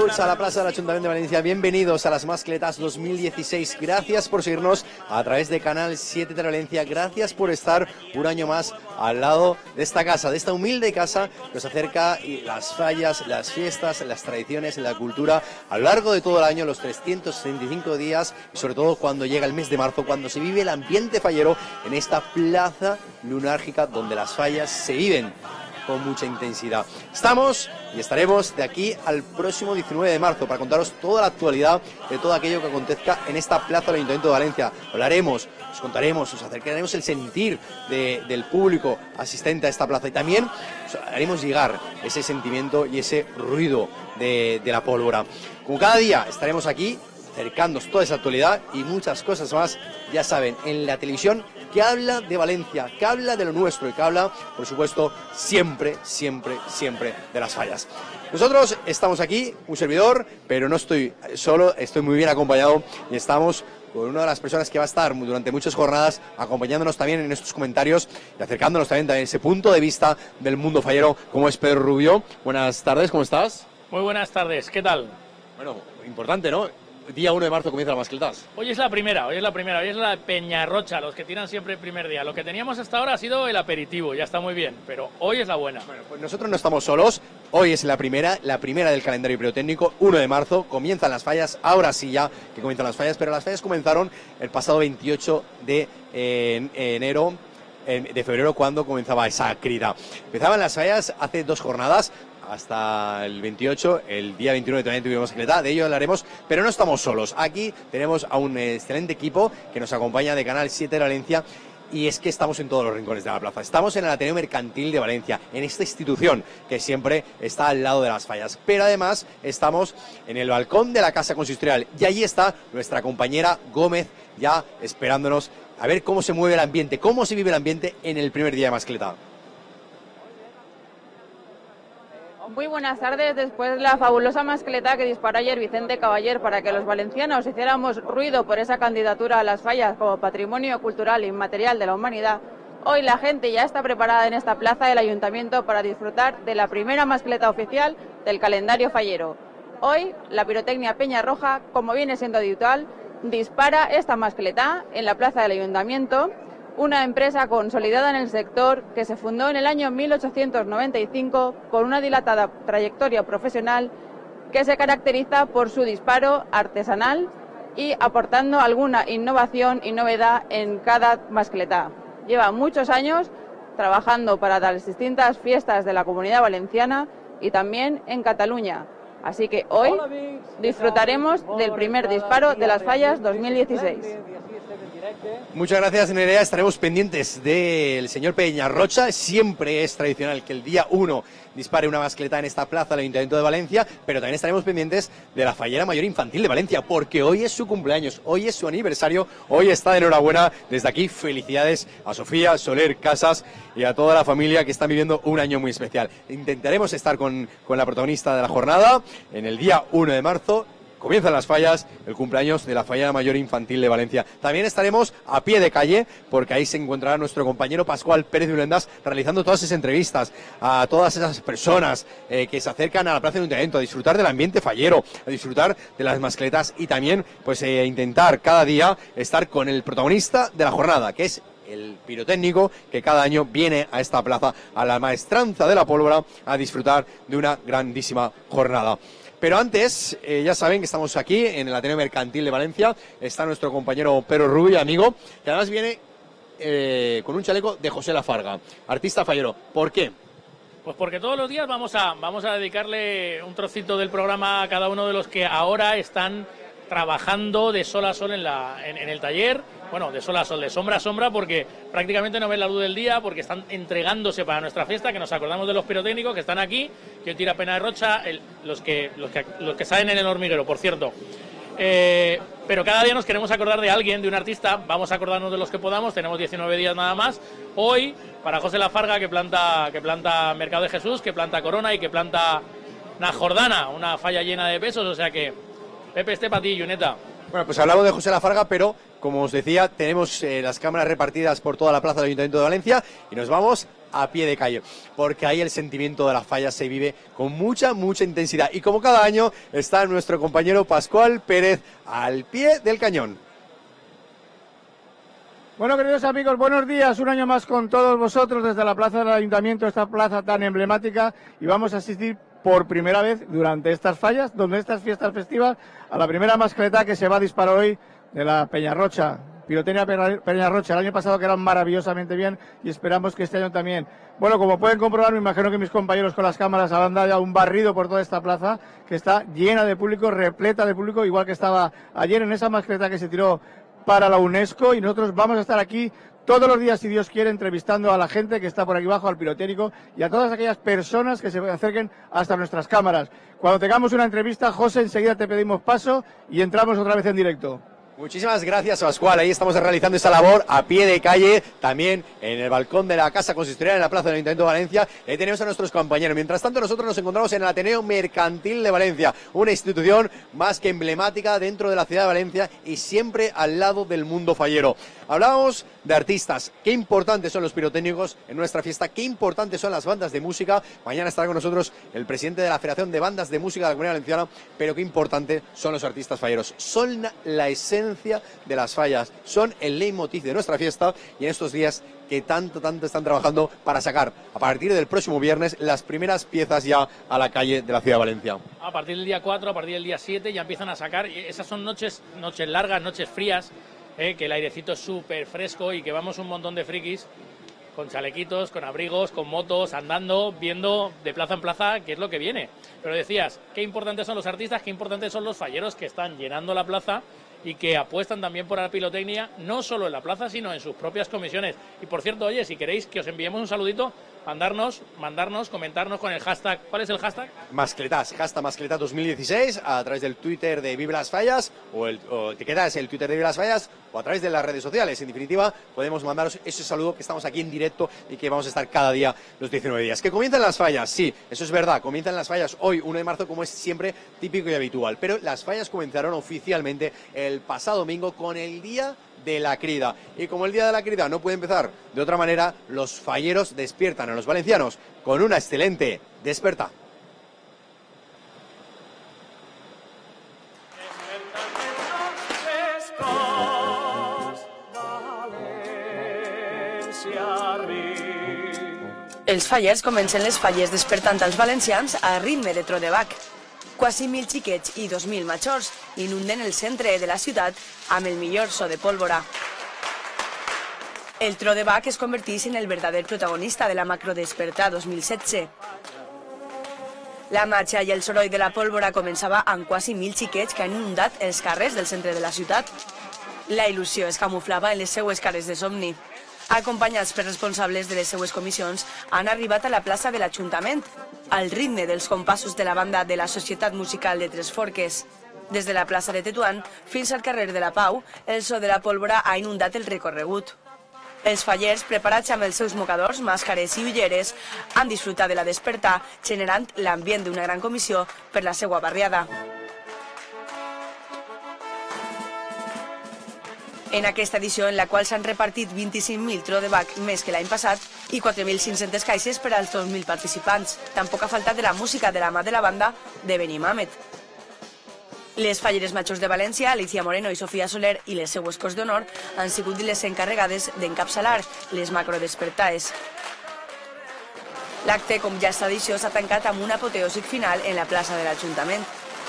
benvinguts a la plaça de l'Ajuntament de Valencia, bienvenidos a las Mascletas 2016, gracias por seguirnos a través de Canal 7 de Valencia, gracias por estar un año más al lado de esta casa, de esta humilde casa que nos acerca las fallas, las fiestas, las tradiciones, la cultura a lo largo de todo el año, los 365 días y sobre todo cuando llega el mes de marzo, cuando se vive el ambiente fallero en esta plaza lunárgica donde las fallas se viven con mucha intensidad. Estamos y estaremos de aquí al próximo 19 de marzo para contaros toda la actualidad de todo aquello que acontezca en esta plaza del Ayuntamiento de Valencia. Hablaremos, os contaremos, os acercaremos el sentir del público asistente a esta plaza y también os haremos llegar ese sentimiento y ese ruido de la pólvora. Como cada día estaremos aquí acercándoos toda esa actualidad y muchas cosas más, ya saben, en la televisión que habla de Valencia, que habla de lo nuestro y que habla, por supuesto, siempre, siempre, siempre de las fallas. Nosotros estamos aquí, un servidor, pero no estoy solo, estoy muy bien acompañado y estamos con una de las personas que va a estar durante muchas jornadas acompañándonos también en estos comentarios y acercándonos también a ese punto de vista del mundo fallero, como es Pedro Rubio. Buenas tardes, ¿cómo estás? Muy buenas tardes, ¿qué tal? Bueno, importante, ¿no? Día 1 de marzo comienza la Mascletas. Hoy es la primera, hoy es la Peñarrocha, los que tiran siempre el primer día. Lo que teníamos hasta ahora ha sido el aperitivo, ya está muy bien, pero hoy es la buena. Bueno, pues nosotros no estamos solos, hoy es la primera del calendario pirotécnico, 1 de marzo, comienzan las fallas, ahora sí ya que comienzan las fallas, pero las fallas comenzaron el pasado 28 de febrero, cuando comenzaba esa crida. Empezaban las fallas hace 2 jornadas, hasta el 28, el día 29 también tuvimos Mascleta, de ello hablaremos, pero no estamos solos. Aquí tenemos a un excelente equipo que nos acompaña de Canal 7 de Valencia y es que estamos en todos los rincones de la plaza. Estamos en el Ateneo Mercantil de Valencia, en esta institución que siempre está al lado de las fallas, pero además estamos en el balcón de la Casa Consistorial y allí está nuestra compañera Gómez ya esperándonos a ver cómo se mueve el ambiente, cómo se vive el ambiente en el primer día de Mascleta. Muy buenas tardes. Después de la fabulosa mascleta que disparó ayer Vicente Caballer para que los valencianos hiciéramos ruido por esa candidatura a las fallas como patrimonio cultural inmaterial de la humanidad, hoy la gente ya está preparada en esta plaza del ayuntamiento para disfrutar de la primera mascleta oficial del calendario fallero. Hoy la pirotecnia Peña Roja, como viene siendo habitual, dispara esta mascleta en la plaza del ayuntamiento, una empresa consolidada en el sector que se fundó en el año 1895 con una dilatada trayectoria profesional que se caracteriza por su disparo artesanal y aportando alguna innovación y novedad en cada mascleta. Lleva muchos años trabajando para las distintas fiestas de la Comunidad Valenciana y también en Cataluña. Así que hoy disfrutaremos del primer disparo de las fallas 2016. Muchas gracias, Nerea. Estaremos pendientes del señor Peñarrocha. Siempre es tradicional que el día 1 dispare una mascleta en esta plaza del Ayuntamiento de Valencia, pero también estaremos pendientes de la Fallera Mayor Infantil de Valencia, porque hoy es su cumpleaños, hoy es su aniversario, hoy está de enhorabuena. Desde aquí, felicidades a Sofía Soler Casas y a toda la familia que están viviendo un año muy especial. Intentaremos estar con la protagonista de la jornada en el día 1 de marzo. Comienzan las fallas, el cumpleaños de la Fallera Mayor Infantil de Valencia. También estaremos a pie de calle, porque ahí se encontrará nuestro compañero Pascual Pérez de Ulendas realizando todas esas entrevistas a todas esas personas que se acercan a la plaza del Ayuntamiento a disfrutar del ambiente fallero, a disfrutar de las mascletas y también pues intentar cada día estar con el protagonista de la jornada, que es el pirotécnico que cada año viene a esta plaza, a la maestranza de la pólvora, a disfrutar de una grandísima jornada. Pero antes, ya saben que estamos aquí en el Ateneo Mercantil de Valencia. Está nuestro compañero Pedro Rubio, amigo, que además viene con un chaleco de José Lafarga, artista fallero. ¿Por qué? Pues porque todos los días vamos a dedicarle un trocito del programa a cada uno de los que ahora están trabajando de sol a sol en el taller. Bueno, de sol a sol, de sombra a sombra, porque prácticamente no ven la luz del día, porque están entregándose para nuestra fiesta, que nos acordamos de los pirotécnicos que están aquí, que tira Pena de Rocha, los que salen en el hormiguero, por cierto. Pero cada día nos queremos acordar de alguien, de un artista. Vamos a acordarnos de los que podamos, tenemos 19 días nada más. Hoy, para José Lafarga, que planta Mercado de Jesús, que planta Corona y que planta una Jordana, una falla llena de pesos, o sea que, Pepe, este para ti, Juneta. Bueno, pues hablamos de José Lafarga, pero como os decía, tenemos las cámaras repartidas por toda la plaza del Ayuntamiento de Valencia y nos vamos a pie de calle, porque ahí el sentimiento de las fallas se vive con mucha intensidad. Y como cada año está nuestro compañero Pascual Pérez al pie del cañón. Bueno, queridos amigos, buenos días. Un año más con todos vosotros desde la plaza del Ayuntamiento, esta plaza tan emblemática, y vamos a asistir por primera vez durante estas fallas, donde estas fiestas festivas, a la primera mascleta que se va a disparar hoy de la Peñarrocha. Pirotecnia Peñarrocha, el año pasado quedaron maravillosamente bien y esperamos que este año también. Bueno, como pueden comprobar, me imagino que mis compañeros con las cámaras habrán dado ya un barrido por toda esta plaza, que está llena de público, repleta de público, igual que estaba ayer en esa mascleta que se tiró para la UNESCO, y nosotros vamos a estar aquí todos los días, si Dios quiere, entrevistando a la gente que está por aquí abajo, al pirotécnico, y a todas aquellas personas que se acerquen hasta nuestras cámaras. Cuando tengamos una entrevista, José, enseguida te pedimos paso y entramos otra vez en directo. Muchísimas gracias, Pascual. Ahí estamos realizando esta labor a pie de calle, también en el balcón de la Casa Consistorial, en la plaza del Ayuntamiento de Valencia. Ahí tenemos a nuestros compañeros. Mientras tanto, nosotros nos encontramos en el Ateneo Mercantil de Valencia, una institución más que emblemática dentro de la ciudad de Valencia y siempre al lado del mundo fallero. Hablábamos de artistas, qué importantes son los pirotécnicos en nuestra fiesta, qué importantes son las bandas de música. Mañana estará con nosotros el presidente de la Federación de Bandas de Música de la Comunidad Valenciana, pero qué importantes son los artistas falleros. Son la esencia de las fallas, son el leitmotiv de nuestra fiesta, y en estos días que tanto están trabajando para sacar a partir del próximo viernes las primeras piezas ya a la calle de la ciudad de Valencia. A partir del día 4, a partir del día 7 ya empiezan a sacar. Esas son noches largas, noches frías, que el airecito es súper fresco y que vamos un montón de frikis con chalequitos, con abrigos, con motos, andando, viendo de plaza en plaza qué es lo que viene. Pero decías, qué importantes son los artistas, qué importantes son los falleros que están llenando la plaza y que apuestan también por la pirotecnia, no solo en la plaza, sino en sus propias comisiones. Y por cierto, oye, si queréis que os enviemos un saludito, mandarnos, comentarnos con el hashtag. ¿Cuál es el hashtag? Mascletas, hashtag Mascletas 2016, a través del Twitter de Vive las Fallas, o etiquetas el Twitter de Vive las Fallas, o a través de las redes sociales. En definitiva, podemos mandaros ese saludo, que estamos aquí en directo y que vamos a estar cada día los 19 días. ¿Que comienzan las fallas? Sí, eso es verdad, comienzan las fallas hoy, 1 de marzo, como es siempre típico y habitual. Pero las fallas comenzaron oficialmente el pasado domingo con el Día de la Crida. Y como el Día de la Crida no puede empezar de otra manera, los falleros despiertan a los valencianos con una excelente desperta. Els fallers comencen les falles despertant als valencians a ritme de tro de bac. Quasi 1.000 xiquets i 2.000 majors inunden el centre de la ciutat amb el millor so de pólvora. El tro de bac es converteix en el verdader protagonista de la Macrodespertar 2016. La marxa i el soroll de la pólvora començava amb quasi 1.000 xiquets que han inundat els carrers del centre de la ciutat. La il·lusió es camuflava en les seues cares de somni. Acompanyats per responsables de les seues comissions, han arribat a la plaça de l'Ajuntament, al ritme dels compassos de la banda de la Societat Musical de Tres Forques. Des de la plaça de Tetuán fins al carrer de la Pau, el so de la pólvora ha inundat el recorregut. Els fallers, preparats amb els seus mocadors, màscares i ulleres, han disfrutat de la despertar, generant l'ambient d'una gran comissió per la seva barriada. En aquesta edició, en la qual s'han repartit 25.000 tro de bac més que l'any passat i 4.500 caixes per als 2.000 participants. Tampoc ha faltat de la música de la mà de la banda de Benimàmet. Les falleres majors de València, Alicia Moreno i Sofia Soler, i les seues cors d'honor han sigut les encarregades d'encapçalar les macrodespertaes. L'acte, com ja és tradició, s'ha tancat amb un apoteòsic final en la plaça de l'Ajuntament.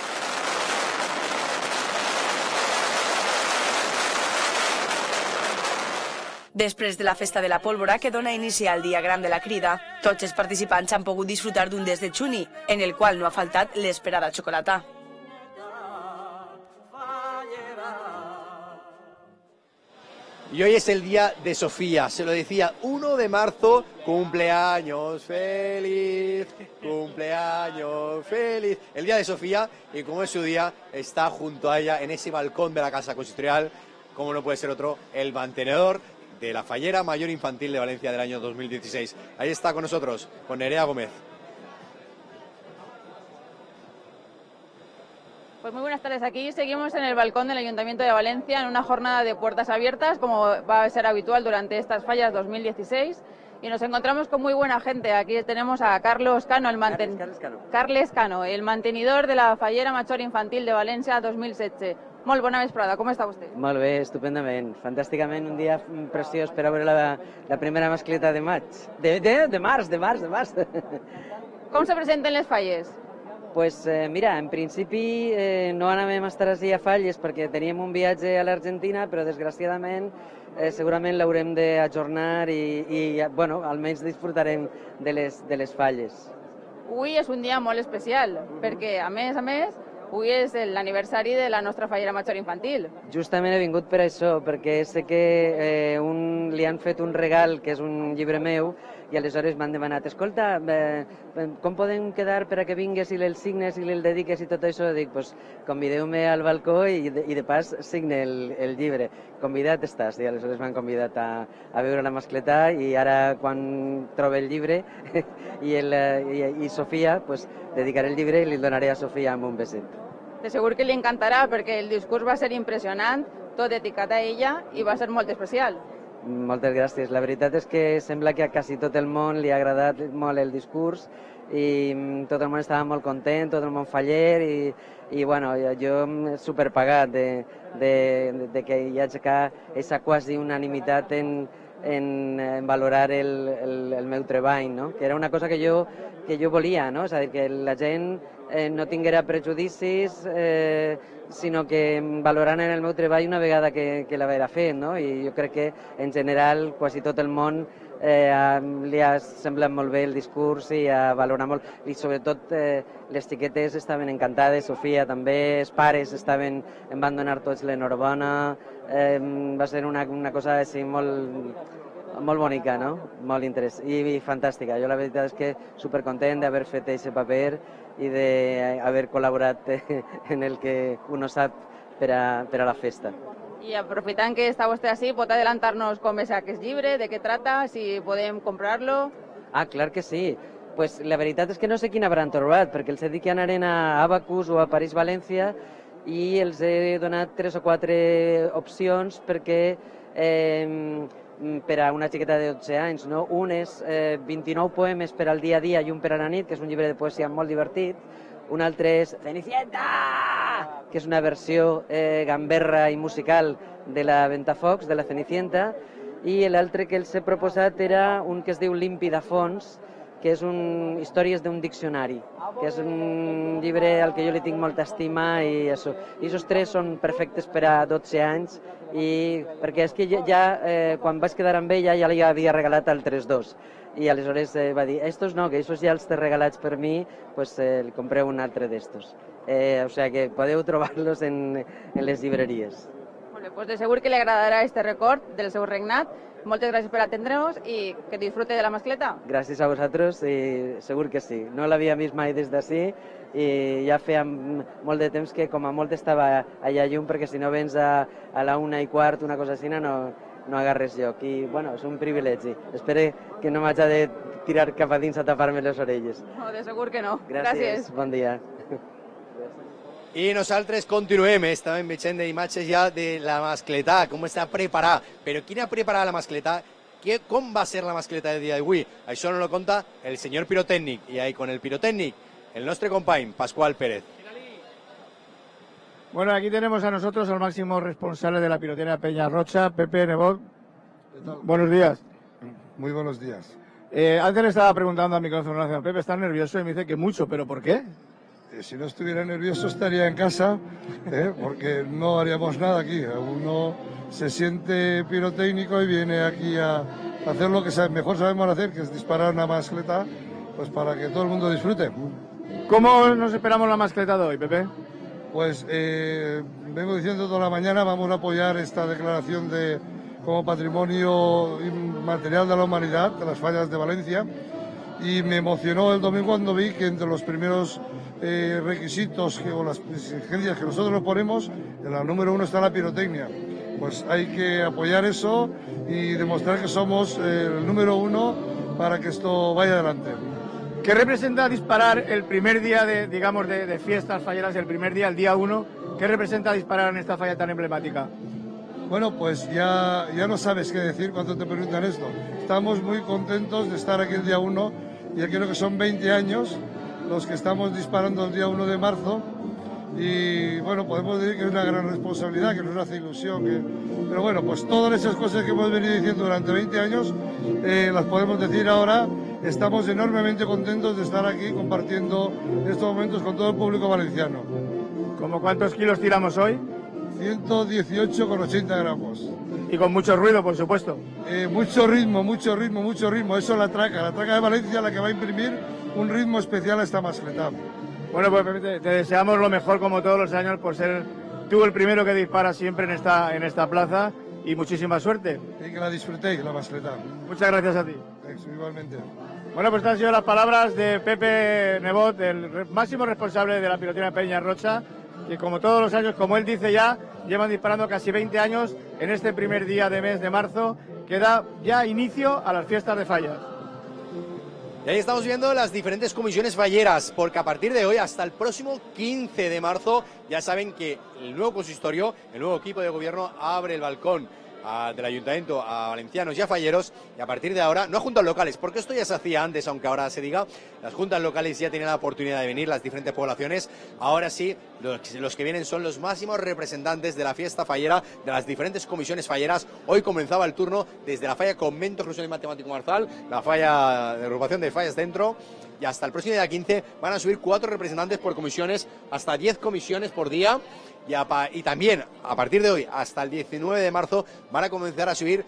Després de la festa de la pólvora, que dona inici al dia gran de la Crida, tots els participants han pogut disfrutar d'un des de Chuni, en el qual no ha faltat l'esperada xocolata. Y hoy es el día de Sofía, se lo decía, 1 de marzo, cumpleaños feliz, cumpleaños feliz. El día de Sofía, y como es su día, está junto a ella en ese balcón de la Casa Consistorial, como no puede ser otro, el mantenedor de la Fallera Mayor Infantil de Valencia del año 2016. Ahí está con nosotros, con Nerea Gómez. Pues muy buenas tardes. Aquí seguimos en el balcón del Ayuntamiento de Valencia en una jornada de puertas abiertas, como va a ser habitual durante estas fallas 2016. Y nos encontramos con muy buena gente. Aquí tenemos a Carles Cano, Carles Cano, el mantenidor de la Fallera Major Infantil de València 2016. Molt bona vesprada, com està vostè? Molt bé, estupendament, fantàsticament, un dia preciós per a veure la primera mascleta de maig, de març. Com se presenten les falles? Pues mira, en principi no anàvem a estar així a Falles perquè teníem un viatge a l'Argentina, però desgraciadament segurament l'haurem d'ajornar i bueno, almenys disfrutarem de les falles. Avui és un dia molt especial, perquè a més, avui és l'aniversari de la nostra Fallera Major Infantil. Justament he vingut per això, perquè sé que li han fet un regal, que és un llibre meu, i aleshores m'han demanat, escolta, com podem quedar per a que vingues i el signes i el dediques i tot això? Dic, pues convideu-me al balcó i de pas signe el llibre. Convidat estàs, i aleshores m'han convidat a veure la mascletà i ara quan trobe el llibre i Sofia, pues dedicaré el llibre i li donaré a Sofia amb un beset. De segur que li encantarà perquè el discurs va ser impressionant, tot dedicat a ella i va ser molt especial. Moltes gràcies. La veritat és que sembla que a quasi tot el món li ha agradat molt el discurs i tot el món estava molt content, tot el món faller i bueno, jo superpagat de que hi hagi aquesta quasi unanimitat en valorar el meu treball, no? Que era una cosa que jo volia, no? És a dir, que la gent no tinguera prejudicis, sinó que valorant el meu treball una vegada que l'haguera fet, no? I jo crec que en general quasi tot el món li ha semblat molt bé el discurs i ha valorat molt, i sobretot les xiquetes estaven encantades, Sofia també, els pares em van donar tots l'enhorabona, va ser una cosa així molt bonica, no? Molt interessant i fantàstica. Jo la veritat és que supercontent d'haver fet aquest paper i d'haver col·laborat en el que uno sap per a la festa. I aprofitant que està vostè així, pot adelantar-nos com és aquest llibre, de què trata, si podem comprar-lo? Ah, clar que sí. Pues la veritat és que no sé quin hauran trobat, perquè els he dit que anaren a Abacus o a París-València i els he donat 3 o 4 opcions perquè per a una xiqueta de 12 anys, no? Un és 29 poemes per al dia a dia i un per a la nit, que és un llibre de poesia molt divertit. Un altre és Cenicienta, que és una versió gamberra i musical de la Ventafocs, de la Cenicienta, i l'altre que els he proposat era un que es diu Límpida Fons, que és històries d'un diccionari, que és un llibre al que jo li tinc molta estima i això. I aquests 3 són perfectes per a 12 anys, perquè és que ja quan vaig quedar amb ella ja li havia regalat altres 2. I aleshores va dir, estos no, que estos ja els té regalats per mi, pues li compreu un altre d'estos. O sigui que podeu trobar-los en les llibreries. Molt bé, doncs de segur que li agradarà este record del seu regnat. Moltes gràcies per atendre'ns i que disfrute de la mascleta. Gràcies a vosaltres i segur que sí. No l'havia vist mai des d'ací i ja feia molt de temps que com a molt estava allà llum perquè si no vens a la 1:15, una cosa així, no agarres lloc. I bueno, és un privilegi. Espero que no m'haig de tirar cap a dins a tapar-me les orelles. No, de segur que no. Gràcies. Bon dia. I nosaltres continuem, estàvem veient imatges ja de la mascletà, com està preparada. Però quina preparada la mascletà? Com va ser la mascletà del dia d'avui? Això no lo conta el senyor pirotècnic. I ahí con el pirotècnic, el nostre company, Pascual Pérez. Bueno, aquí tenemos a nosotros al máximo responsable de la pirotecnia Peña Rocha, Pepe Nebot. Buenos días. Muy buenos días. Antes le estaba preguntando al micrófono, Pepe, ¿estás nervioso? Y me dice que mucho, ¿pero por qué? Si no estuviera nervioso estaría en casa, porque no haríamos nada aquí. Uno se siente pirotécnico y viene aquí a hacer lo que mejor sabemos hacer, que es disparar una mascleta, pues para que todo el mundo disfrute. ¿Cómo nos esperamos la mascleta de hoy, Pepe? Pues vengo diciendo toda la mañana, vamos a apoyar esta declaración como patrimonio inmaterial de la humanidad, de las fallas de Valencia, y me emocionó el domingo cuando vi que entre los primeros requisitos o las exigencias que nosotros nos ponemos, en la número 1 está la pirotecnia. Pues hay que apoyar eso y demostrar que somos el número 1 para que esto vaya adelante. ¿Qué representa disparar el primer día de fiestas falleras, el primer día, el día 1? ¿Qué representa disparar en esta falla tan emblemática? Bueno, pues ya no sabes qué decir cuando te preguntan esto. Estamos muy contentos de estar aquí el día 1, ya creo que son 20 años los que estamos disparando el día 1 de marzo. Y bueno, podemos decir que es una gran responsabilidad, que nos hace ilusión, pero bueno, pues todas esas cosas que hemos venido diciendo durante 20 años las podemos decir ahora. Estamos enormemente contentos de estar aquí compartiendo estos momentos con todo el público valenciano. ¿Cómo cuántos kilos tiramos hoy? 118,80 gramos. Y con mucho ruido, por supuesto. Mucho ritmo. Eso la traca de Valencia, la que va a imprimir un ritmo especial a esta mascleta. Bueno, pues te deseamos lo mejor como todos los años por ser tú el primero que dispara siempre en esta plaza y muchísima suerte. Y que la disfrutéis, la mascleta. Muchas gracias a ti. Igualmente. Bueno, pues estas han sido las palabras de Pepe Nebot, el máximo responsable de la pilotería Peña Rocha, que como todos los años, como él dice ya, llevan disparando casi 20 años en este primer día de mes de marzo, que da ya inicio a las fiestas de fallas. Y ahí estamos viendo las diferentes comisiones falleras, porque a partir de hoy hasta el próximo 15 de marzo ya saben que el nuevo consistorio, el nuevo equipo de gobierno abre el balcón del ayuntamiento a valencianos y a falleros, y a partir de ahora, no a juntas locales, porque esto ya se hacía antes, aunque ahora se diga, las juntas locales ya tienen la oportunidad de venir, las diferentes poblaciones, ahora sí, los que vienen son los máximos representantes de la fiesta fallera, de las diferentes comisiones falleras. Hoy comenzaba el turno desde la falla Convento Jesús y Matemático Marzal, la falla de agrupación de fallas dentro, y hasta el próximo día 15 van a subir 4 representantes por comisiones, hasta 10 comisiones por día. Y también, a partir de hoy hasta el 19 de marzo, van a comenzar a subir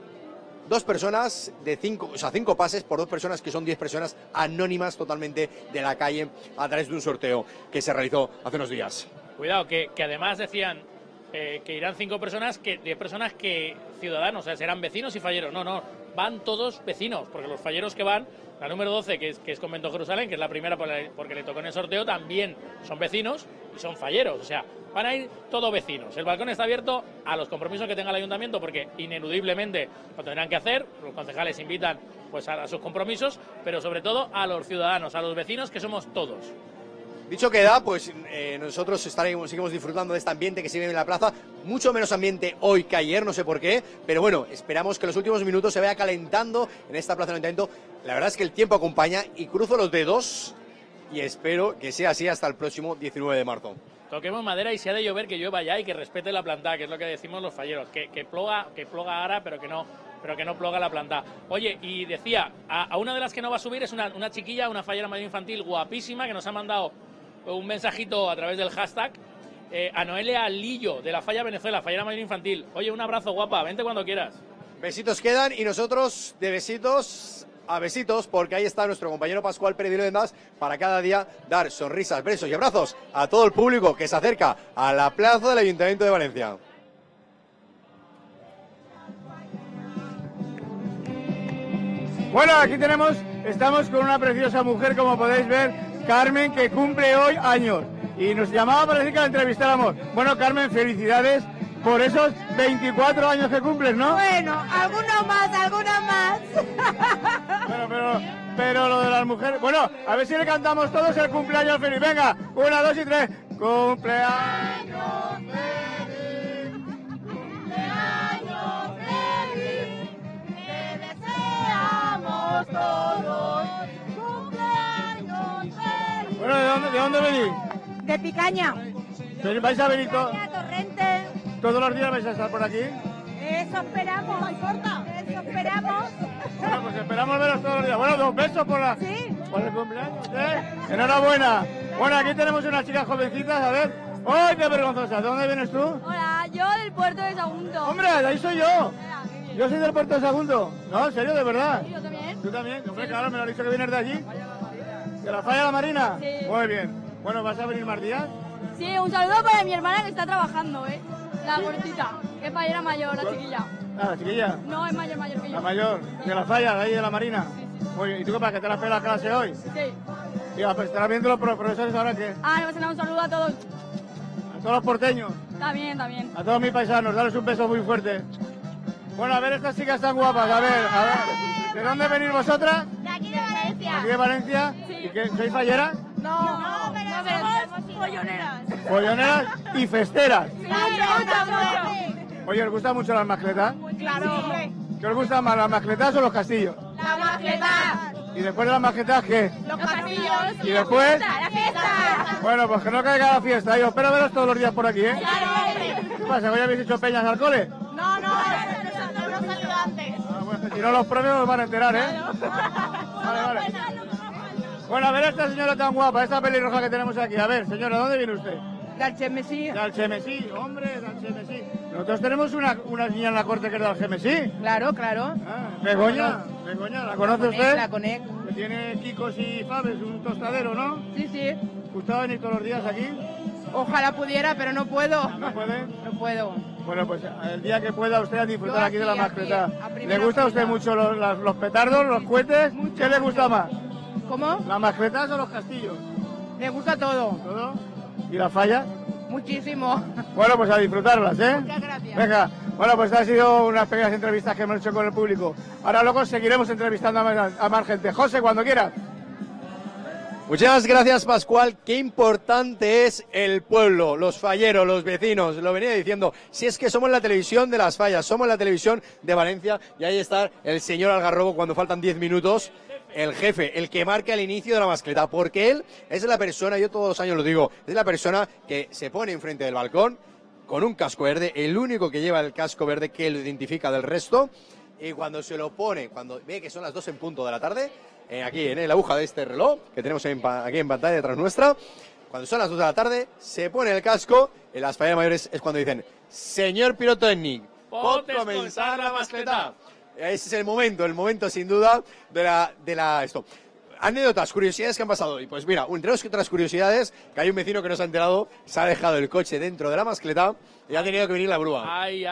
2 personas de 5 pases por 2 personas, que son 10 personas anónimas totalmente de la calle a través de un sorteo que se realizó hace unos días. Cuidado, que además decían que irán 5 personas, 10 personas que ciudadanos, o sea, serán vecinos y falleros. No, van todos vecinos, porque los falleros que van, la número 12, que es Convento Jerusalén, que es la primera porque le tocó en el sorteo, también son vecinos y son falleros, o sea, van a ir todos vecinos. El balcón está abierto a los compromisos que tenga el ayuntamiento, porque ineludiblemente lo tendrán que hacer, los concejales invitan pues a sus compromisos, pero sobre todo a los ciudadanos, a los vecinos, que somos todos. Dicho queda, pues nosotros seguimos disfrutando de este ambiente que se vive en la plaza, mucho menos ambiente hoy que ayer, no sé por qué, pero bueno, esperamos que en los últimos minutos se vaya calentando en esta plaza del ayuntamiento. La verdad es que el tiempo acompaña y cruzo los dedos y espero que sea así hasta el próximo 19 de marzo. Toquemos madera y si ha de llover, que llueva ya y que respete la planta, que es lo que decimos los falleros, que ploga ahora, pero que no ploga la planta. Oye, y decía, a una de las que no va a subir es una chiquilla, una fallera mayor infantil guapísima, que nos ha mandado un mensajito a través del hashtag, a Noelia Lillo, de la Falla Venezuela, fallera mayor infantil. Oye, un abrazo, guapa, vente cuando quieras. Besitos quedan y nosotros de besitos a besitos, porque ahí está nuestro compañero Pascual Pérez Viloendas para cada día dar sonrisas, besos y abrazos a todo el público que se acerca a la plaza del Ayuntamiento de Valencia. Bueno, aquí estamos con una preciosa mujer, como podéis ver, Carmen, que cumple hoy años. Y nos llamaba para decir que la entrevistáramos. Bueno, Carmen, felicidades por esos 24 años que cumples, ¿no? Bueno, algunos más. Bueno, pero lo de las mujeres... Bueno, a ver si le cantamos todos el cumpleaños feliz. Venga, 1, 2 y 3. Cumpleaños feliz. Cumpleaños feliz. Te deseamos todos. Cumpleaños feliz. Bueno, ¿de dónde venís? De Picaña. ¿Vais a venir Torrente. todos los días? ¿Vais a estar por aquí? Eso esperamos. Eso esperamos. Bueno, pues esperamos veros todos los días. Bueno, 2 besos por el cumpleaños, ¿eh? Enhorabuena. Bueno, aquí tenemos unas chicas jovencitas, a ver. ¡Ay, qué vergonzosa! ¿De dónde vienes tú? Hola, yo del puerto de Sagunto. ¡Hombre, de ahí soy yo! Yo soy del puerto de Sagunto. No, en serio, de verdad. ¿Yo también? ¿Tú también? Hombre, claro, me lo has dicho que vienes de allí. ¿De la Falla de la Marina? Sí. Muy bien. Bueno, ¿vas a venir más días? Sí, un saludo para mi hermana que está trabajando, la gordita, que es fallera mayor, la chiquilla. Ah, la chiquilla. No, es mayor que yo. La mayor, de la Falla, de ahí de la Marina. Muy bien. ¿Y tú qué pasa, que te la la clase hoy? Sí. Y pues estarás viendo los profesores ahora que... Ah, le vas a dar un saludo a todos. A todos los porteños. También. A todos mis paisanos, darles un beso muy fuerte. Bueno, a ver, estas chicas tan guapas, a ver. ¿De dónde venís vosotras? De aquí de Valencia. ¿Aquí de Valencia? Sí. ¿Y qué, sois falleras? No, pero somos folloneras. Folloneras y festeras. Sí, mucho. Oye, ¿os gustan mucho las mascletas? Claro, hombre. ¿Qué os gustan más, las mascletas o los castillos? La mascleta. ¿Y después de las mascletas qué? Los castillos. ¿Y después? La fiesta. Bueno, pues que no caiga la fiesta. Yo espero veros todos los días por aquí, ¿eh? Claro, hombre. ¿Qué pasa? ¿Hoy habéis hecho peñas al cole? No, no hemos salido antes. Ah, bueno, si no, los premios nos van a enterar, ¿eh? Vale, vale. Bueno, a ver esta señora tan guapa, esta pelirroja que tenemos aquí. A ver, señora, ¿dónde viene usted? De Algemesí. De Algemesí, hombre, de Algemesí. Nosotros tenemos una niña en la corte que es de Algemesí. Claro, claro. Ah, Begoña, ¿la conoce usted? La conec. Que tiene Kikos y Faves, un tostadero, ¿no? Sí, sí. ¿Gustaba venir todos los días aquí? Ojalá pudiera, pero no puedo. ¿No puede? No puedo. Bueno, pues el día que pueda usted a disfrutar Yo aquí de la aquí, mascleta. a primera ¿Le gusta a usted fila. mucho los petardos, los cohetes? Mucho, ¿Qué le gusta más? ¿Cómo? ¿Las mascletas o los castillos? Me gusta todo. ¿Todo? ¿Y las fallas? Muchísimo. Bueno, pues a disfrutarlas, ¿eh? Muchas gracias. Venga, bueno, pues han sido unas pequeñas entrevistas que hemos hecho con el público. Ahora luego seguiremos entrevistando a más gente. José, cuando quieras. Muchas gracias, Pascual. Qué importante es el pueblo, los falleros, los vecinos. Lo venía diciendo. Si es que somos la televisión de las fallas, somos la televisión de Valencia. Y ahí está el señor Algarrobo cuando faltan 10 minutos. El jefe, el que marca el inicio de la mascleta. Porque él es la persona, yo todos los años lo digo, es la persona que se pone enfrente del balcón con un casco verde, el único que lleva el casco verde que lo identifica del resto. Y cuando se lo pone, cuando ve que son las 2 en punto de la tarde, aquí en la aguja de este reloj que tenemos aquí en pantalla detrás nuestra, cuando son las 2 de la tarde, se pone el casco. En las fallas mayores es cuando dicen: señor pirotécnic, pot comenzar la mascleta. Ese es el momento sin duda de la esto. Anécdotas, curiosidades que han pasado hoy. Pues mira, entre otras curiosidades, que hay un vecino que nos ha enterado, se ha dejado el coche dentro de la mascleta y ha tenido que venir la grúa. Ay.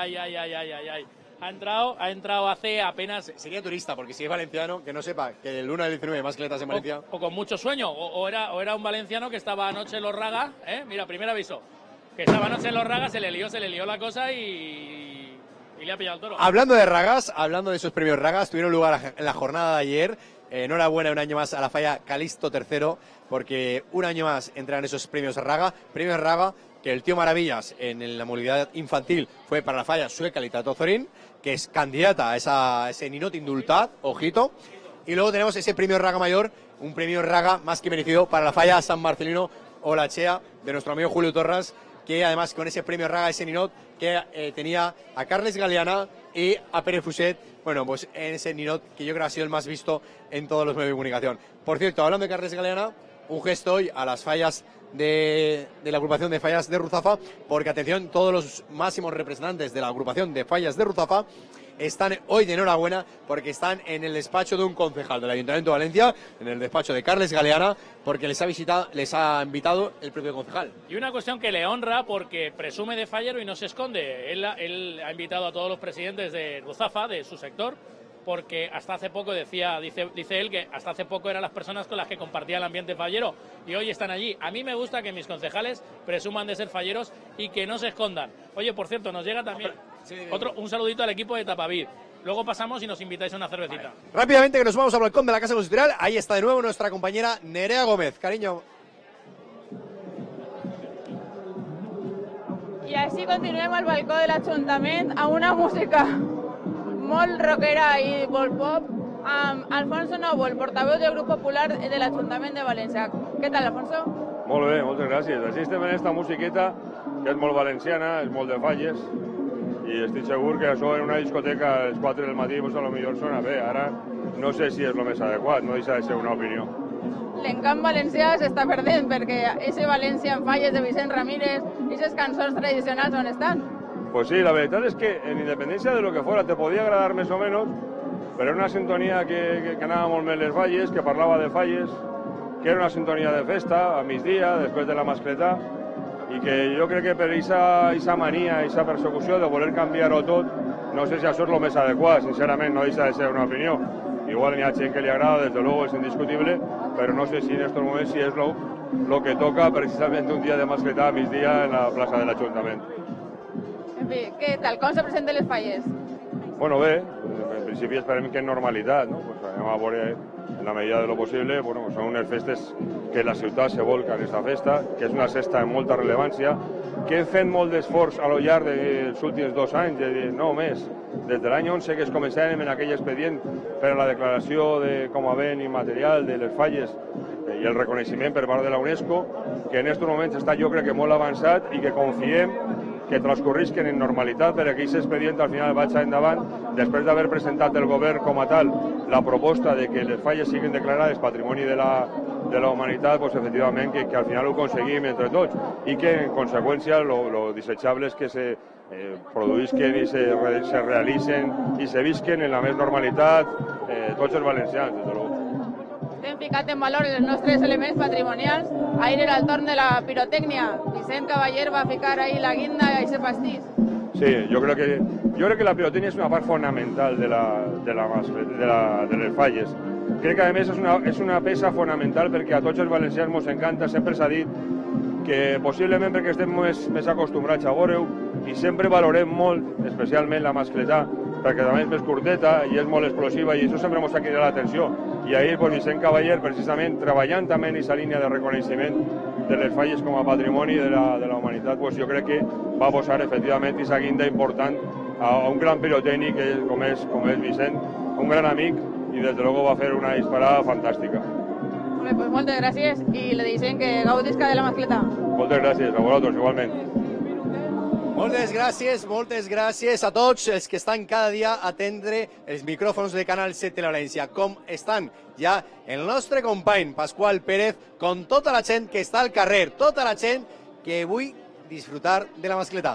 Ha entrado hace apenas... Sería turista, porque si es valenciano, que no sepa que del 1 al 19 hay mascletas en Valencia. O con mucho sueño, o era un valenciano que estaba anoche en Los Raga, mira, primer aviso, que estaba anoche en Los Raga, se le lió la cosa y le ha pillado el toro. Hablando de ragas, hablando de esos premios ragas, tuvieron lugar en la jornada de ayer. Enhorabuena un año más a la falla Calixto III, porque un año más entran esos premios raga, que el tío Maravillas en la movilidad infantil fue para la falla sueca Litato Zorín, que es candidata a ese Ninot Indultat, ojito. Y luego tenemos ese premio raga mayor, un premio raga más que merecido para la falla San Marcelino Olachea de nuestro amigo Julio Torras, que además con ese premio raga, ese Ninot, que tenía a Carles Galeana y a Pere Fuset, bueno, pues en ese Ninot que yo creo que ha sido el más visto en todos los medios de comunicación. Por cierto, hablando de Carles Galeana, un gesto hoy a las fallas de la agrupación de fallas de Ruzafa, porque atención, todos los máximos representantes de la agrupación de fallas de Ruzafa están hoy de enhorabuena porque están en el despacho de un concejal del Ayuntamiento de Valencia, en el despacho de Carles Galeana, porque les ha invitado el propio concejal. Y una cuestión que le honra porque presume de fallero y no se esconde. Él ha invitado a todos los presidentes de Ruzafa, de su sector, porque hasta hace poco dice él que hasta hace poco eran las personas con las que compartía el ambiente fallero y hoy están allí. A mí me gusta que mis concejales presuman de ser falleros y que no se escondan. Oye, por cierto, nos llega también un saludito al equipo de Tapavid. Luego pasamos y nos invitáis a una cervecita. Vale. Rápidamente que nos vamos al balcón de la Casa Consistorial. Ahí está de nuevo nuestra compañera Nerea Gómez. Cariño. I així continuem al balcó de l'Ajuntament a una música molt rockera i molt pop amb Alfonso Novo, el portaveu del Grup Popular de l'Ajuntament de València. Què tal, Alfonso? Molt bé, moltes gràcies. Així estem en esta musiqueta, que és molt valenciana, és molt de falles, i estic segur que això en una discoteca a les 4 del matí pues a lo millor sona bé. Ara no sé si és el més adequat, no deixa de ser una opinió. L'encant valencià s'està perdent perquè ese València en falles de Vicent Ramírez i aquestes cançons tradicionals on estan? Pues sí, la verdad es que en independencia de lo que fuera te podía agradar más o menos, pero era una sintonía que anava molt més les falles, que parlava de falles, que era una sintonía de festa, a migdia, després de la mascleta, i que jo crec que per esa mania, esa persecució de voler canviar-ho tot, no sé si això és el més adequat, sincerament, no deixa de ser una opinió. Igual n'hi ha gent que li agrada, desde luego es indiscutible, pero no sé si en estos momentos si es lo que toca precisamente un día de mascleta a migdia en la plaça de l'Ajuntament. En fi, què tal? Com se presenten les falles? Bueno, bé, en principi esperem que en normalitat, no? Pues anem a veure en la medida de lo possible, bueno, pues són unes festes que la ciutat se volca en aquesta festa, que és una festa amb molta rellevància, que hem fet molt d'esforç a lo llarg dels últims 2 anys, no més, des de l'any 11 que es començàvem en aquell expedient per a la declaració com a bé immaterial de les falles i el reconeixement per part de la UNESCO, que en aquests moments està jo crec que molt avançat i que confiem que transcorrisquen en normalitat perquè aquest expedient al final vaig endavant després d'haver presentat el govern com a tal la proposta de que les falles siguin declarades patrimoni de la humanitat, pues efectivament que al final ho aconseguim entre tots i que en conseqüència lo desitjable és que se produïsquen i se realitzen i se visquen en la més normalitat tots els valencians, des de luego. Hem ficat en valor els nostres elements patrimonials. Ahir era el torn de la pirotècnia. Vicent Cavaller va ficar ahí la guinda i ese pastís. Sí, jo crec que la pirotècnia és una part fonamental de les falles. Crec que a més és una peça fonamental perquè a tots els valencians ens encanta, sempre s'ha dit que possiblement perquè estem més acostumbrats a veure-ho i sempre valorem molt, especialment la mascletà, perquè també és més curteta i és molt explosiva i això sempre ens ha cridat l'atenció. I ahir Vicent Cavaller, precisament, treballant també en aquesta línia de reconeixement de les falles com a patrimoni de la humanitat, jo crec que va posar efectivament aquesta guinda important a un gran pirotècnic com és Vicent, un gran amic i des de luego va fer una disparada fantàstica. Pues moltes gràcies i le dicen que gaudisca de la mascleta. Moltes gràcies, a vosaltres igualment. Moltes gràcies a tots els que estan cada dia a atendre els micròfons de Canal 7 de València, com estan ja el nostre company Pasqual Pérez, con tota la gent que està al carrer, tota la gent que vull disfrutar de la mascleta.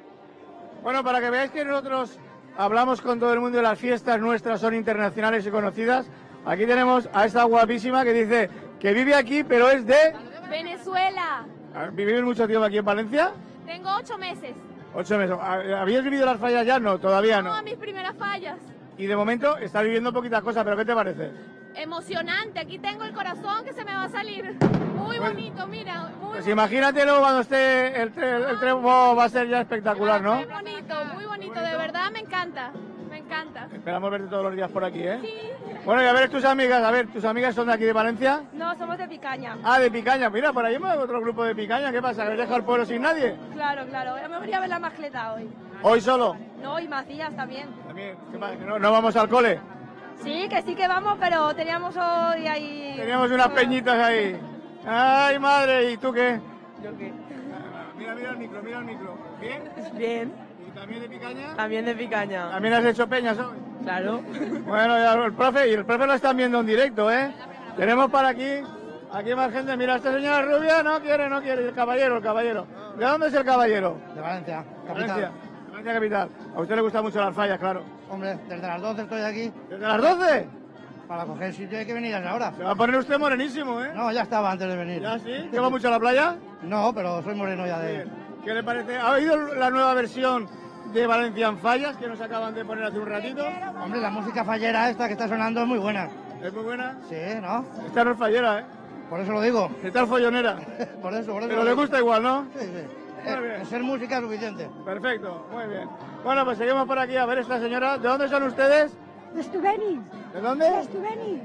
Bueno, para que veáis que nosotros hablamos con todo el mundo de las fiestas nuestras, son internacionales y conocidas, aquí tenemos a esta guapísima que dice que vive aquí, pero es de... Venezuela. ¿Vivís mucho tiempo aquí en Valencia? Tengo 8 meses. 8 meses. ¿Habías vivido las fallas ya? No, todavía no. No, mis primeras fallas. Y de momento estás viviendo poquitas cosas, pero ¿qué te parece? Emocionante, aquí tengo el corazón que se me va a salir. Muy bonito, mira. Pues imagínatelo cuando esté el tren, va a ser ya espectacular, ¿no? Muy bonito, de verdad me encanta. Me encanta. Esperamos verte todos los días por aquí, ¿eh? Sí. Bueno, y a ver tus amigas son de aquí de Valencia. No, somos de Picaña. Ah, de Picaña. Mira, por ahí hay otro grupo de Picaña. ¿Qué pasa? ¿Habéis dejado el pueblo sin nadie? Claro. Me voy a ver la mascleta hoy. ¿Hoy solo? No, y Macías también. ¿También? ¿Qué pasa? ¿No vamos al cole? Sí que vamos, pero teníamos hoy ahí... Teníamos unas peñitas ahí. ¡Ay, madre! ¿Y tú qué? ¿Yo qué? Mira el micro. ¿Bien? Bien. ¿Y también de Picaña? También de Picaña. ¿También has hecho peñas hoy? Claro. Bueno, ya el profe lo están viendo en directo, ¿eh? Tenemos para aquí más gente. Mira, esta señora rubia no quiere. El caballero. ¿De dónde es el caballero? De Valencia, capital. Valencia capital. A usted le gustan mucho las fallas, claro. Hombre, desde las 12 estoy aquí. ¿Desde las 12? Para coger sitio hay que venir a esa hora. Se va a poner usted morenísimo, ¿eh? No, ya estaba antes de venir. ¿Ya sí? ¿Lleva mucho a la playa? No, pero soy moreno ya de... ¿Qué le parece? ¿Ha oído la nueva versión de Valencia en Fallas que nos acaban de poner hace un ratito? Hombre, la música fallera esta que está sonando es muy buena. ¿Es muy buena? Sí, ¿no? Esta no es fallera, ¿eh? Por eso lo digo. Esta es follonera. Por eso. Pero le gusta igual, ¿no? Sí. Muy bien. Ser música es suficiente. Perfecto, muy bien. Bueno, pues seguimos por aquí a ver esta señora. ¿De dónde son ustedes? De Estubeni. ¿De dónde? De Estubeni.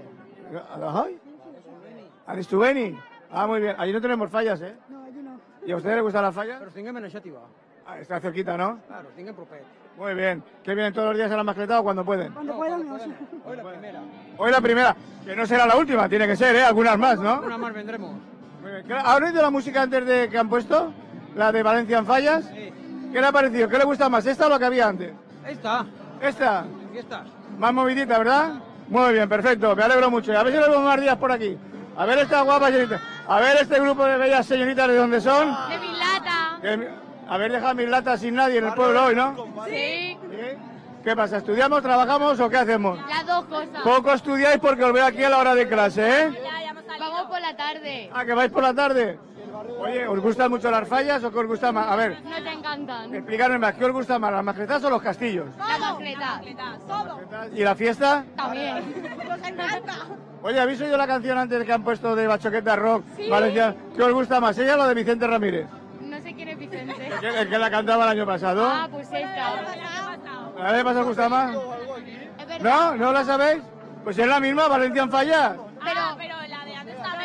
¿De Estubeni? Ah, muy bien. Allí no tenemos fallas, ¿eh? No, allí no. ¿Y a ustedes les gustan las fallas? Pero tinguem en iniciativa. Ah, está cerquita, ¿no? Claro, tinguem propet. Muy bien. ¿Qué vienen todos los días a la mascleta o cuando pueden? Cuando puedan, no. Hoy la primera. Hoy la primera. Que no será la última, tiene que ser, ¿eh? Algunas más, ¿no? Una más vendremos. Muy bien. ¿Han oído la música antes de que han puesto? ¿La de Valencia en Fallas? Sí. ¿Qué le ha parecido? ¿Qué le gusta más? ¿Esta o la que había antes? Esta. ¿Esta? En fiestas. Más movidita, ¿verdad? Muy bien, perfecto. Me alegro mucho. Y a ver si nos vemos más días por aquí. A ver esta guapa señorita. A ver este grupo de bellas señoritas, ¿de dónde son? De Vilata. Haber dejado mis latas sin nadie en el pueblo hoy, ¿no? Sí. ¿Qué pasa? ¿Estudiamos, trabajamos o qué hacemos? Las dos cosas. Poco estudiáis porque os veo aquí a la hora de clase, ¿eh? Vamos por la tarde. Ah, ¿que vais por la tarde? Oye, ¿os gustan mucho las fallas o qué os gusta más? A ver, No te encantan. explícame más, ¿qué os gusta más, las mascletas o los castillos? La mascleta. Todo. ¿Y la fiesta? También. Nos encanta. Oye, ¿habéis oído la canción antes que han puesto de Bachoqueta Rock, Sí. Valencia? ¿Qué os gusta más, ella o la de Vicente Ramírez? No sé quién es Vicente. El que la cantaba el año pasado. Ah, pues esta. ¿La de pasado os gusta más? Es verdad. ¿No? ¿No la sabéis? Pues es la misma, Valencia en Fallas. Pero la de antes estaba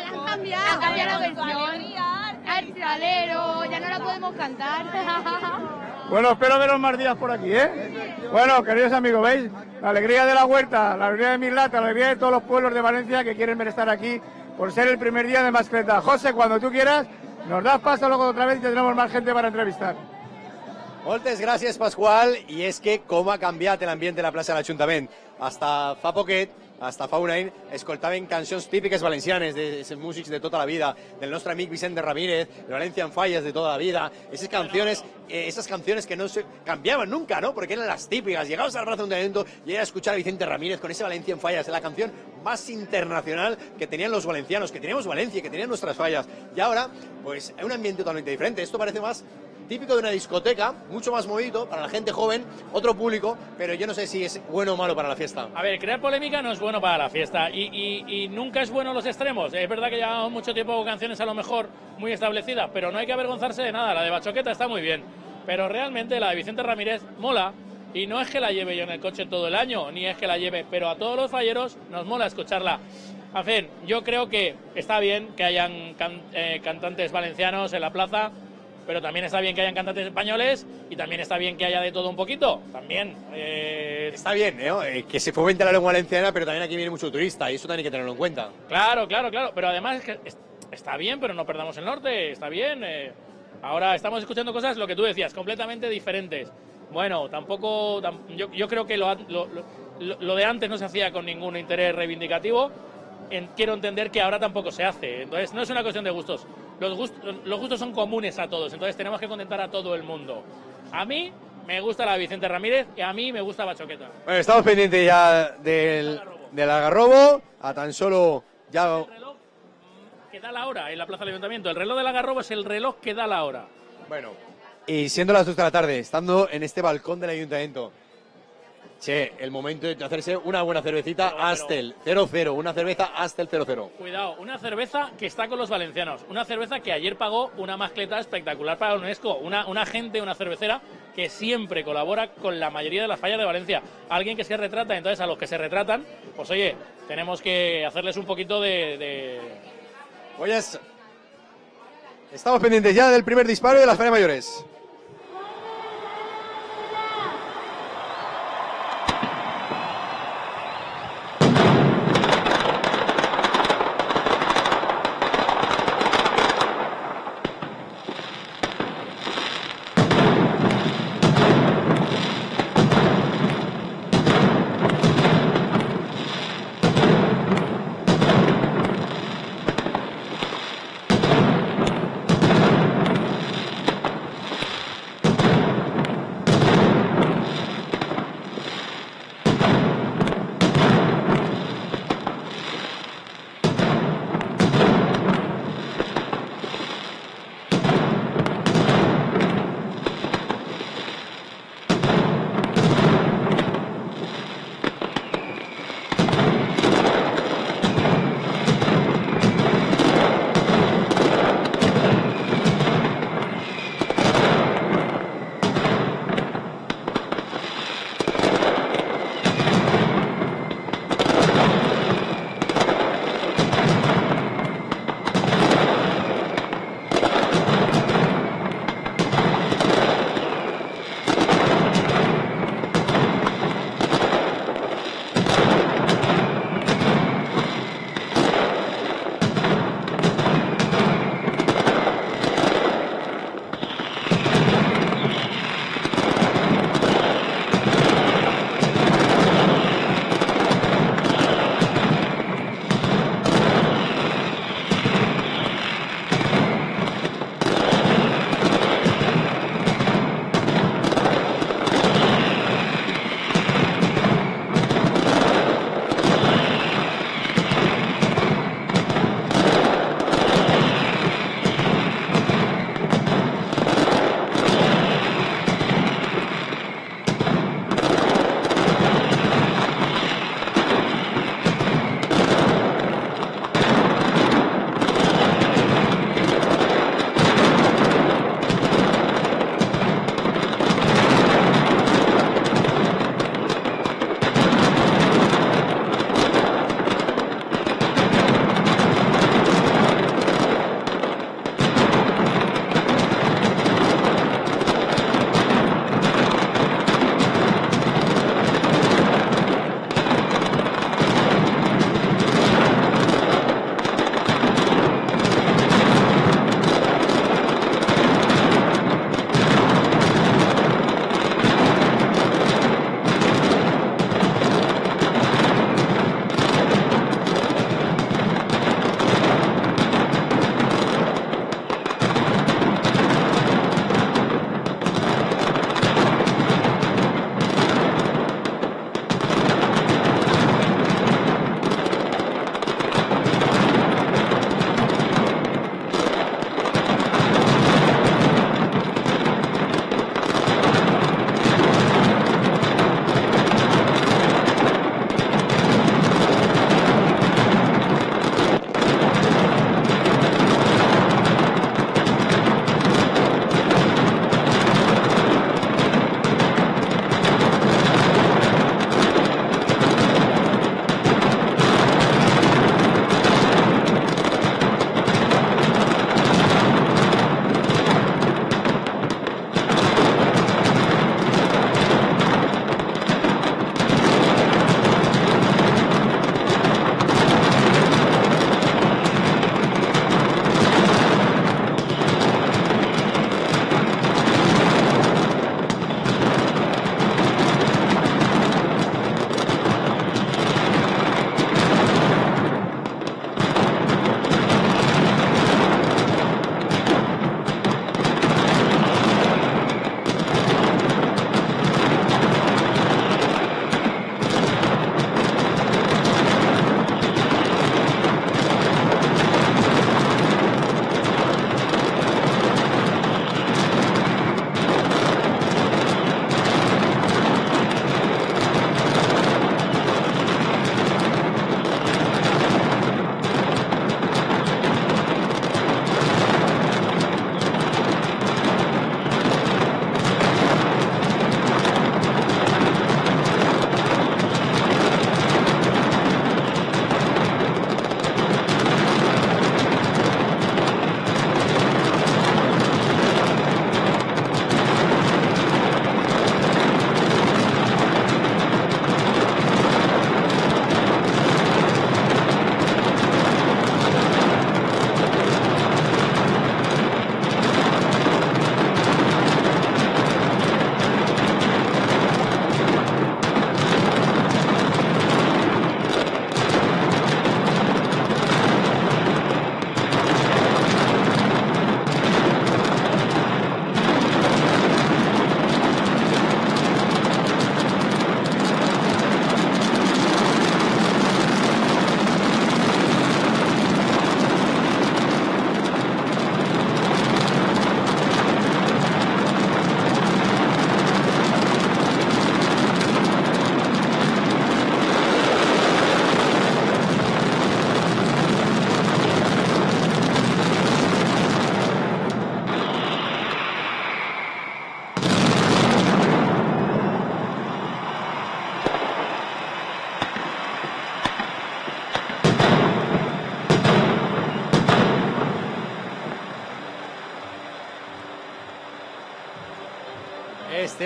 cambiado. Ha cambiado la versión. Al salero, ya no la podemos cantar. Bueno, espero veros más días por aquí, ¿eh? Bueno, queridos amigos, ¿veis? La alegría de la huerta, la alegría de Mislata, la alegría de todos los pueblos de Valencia que quieren ver estar aquí por ser el primer día de Mascleta. José, cuando tú quieras, nos das paso luego otra vez y tendremos más gente para entrevistar. Moltes gràcies, Pasqual. I és que com ha canviat l'ambient de la plaça de l'Ajuntament. Hasta fa poquet, hasta fa un any, escoltaven cançons típiques valencianes, de músics de tota la vida, del nostre amic Vicente Ramírez, de Valencian Fallas de toda la vida. Esas canciones que no se cambiaban nunca, ¿no? Porque eran las típicas. Llegabas al brazo de un evento y era escuchar a Vicente Ramírez con ese Valencian Fallas, la canción más internacional que tenían los valencianos, que teníamos Valencia, que tenían nuestras fallas. Y ahora, pues, hay un ambiente totalmente diferente. Esto parece más típico de una discoteca, mucho más movido para la gente joven, otro público, pero yo no sé si es bueno o malo para la fiesta. A ver, crear polémica no es bueno para la fiesta y nunca es bueno los extremos. Es verdad que llevamos mucho tiempo con canciones a lo mejor muy establecidas, pero no hay que avergonzarse de nada. La de Bachoqueta está muy bien, pero realmente la de Vicente Ramírez mola. Y no es que la lleve yo en el coche todo el año, ni es que la lleve, pero a todos los falleros nos mola escucharla. En fin, yo creo que está bien que hayan cantantes valencianos en la plaza, pero también está bien que hayan cantantes españoles y también está bien que haya de todo un poquito. También. Está bien, ¿no? Que se fomente la lengua valenciana, pero también aquí viene mucho turista y eso también hay que tenerlo en cuenta. Claro. Pero además es que está bien, pero no perdamos el norte. Está bien. Ahora estamos escuchando cosas, lo que tú decías, completamente diferentes. Bueno, tampoco. Yo creo que lo de antes no se hacía con ningún interés reivindicativo. Quiero entender que ahora tampoco se hace. Entonces, no es una cuestión de gustos. Los gustos son comunes a todos. Entonces, tenemos que contentar a todo el mundo. A mí me gusta la de Vicente Ramírez y a mí me gusta Bachoqueta. Bueno, estamos pendientes ya del Algarrobo. A tan solo ya. El reloj que da la hora en la plaza del Ayuntamiento. El reloj del Algarrobo es el reloj que da la hora. Bueno, y siendo las 2 de la tarde, estando en este balcón del Ayuntamiento. Che, el momento de hacerse una buena cervecita hasta el 0-0, una cerveza hasta el 0-0. Cuidado, una cerveza que está con los valencianos, una cerveza que ayer pagó una mascleta espectacular para la UNESCO, una gente, una cervecera que siempre colabora con la mayoría de las fallas de Valencia. Alguien que se retrata, entonces a los que se retratan, pues oye, tenemos que hacerles un poquito de... Oye, estamos pendientes ya del primer disparo de las fallas mayores.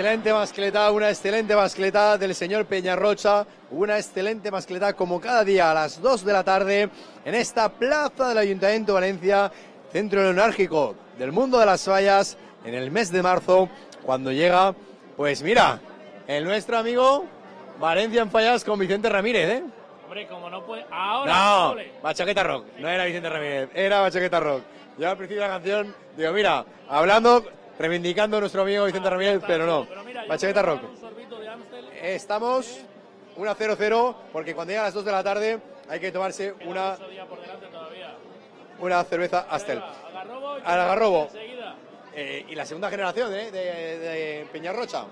excelente mascleta del señor Peñarrocha, una excelente mascleta como cada día a las 2 de la tarde en esta plaza del Ayuntamiento de Valencia, centro neurálgico del mundo de las fallas, en el mes de marzo, cuando llega, pues mira, el nuestro amigo Valencia en Fallas con Vicente Ramírez, ¿eh? Hombre, como no puede... Ahora... No, ole. Bachaqueta Rock, no era Vicente Ramírez, era Bachaqueta Rock. Yo al principio de la canción digo, mira, hablando, reivindicando a nuestro amigo Vicente Ramírez, pero no, Bachaqueta Rock. Estamos 1-0-0, porque cuando llega a las 2 de la tarde hay que tomarse una cerveza Astel. Al Algarrobo. Y la segunda generación de Peñarrocha.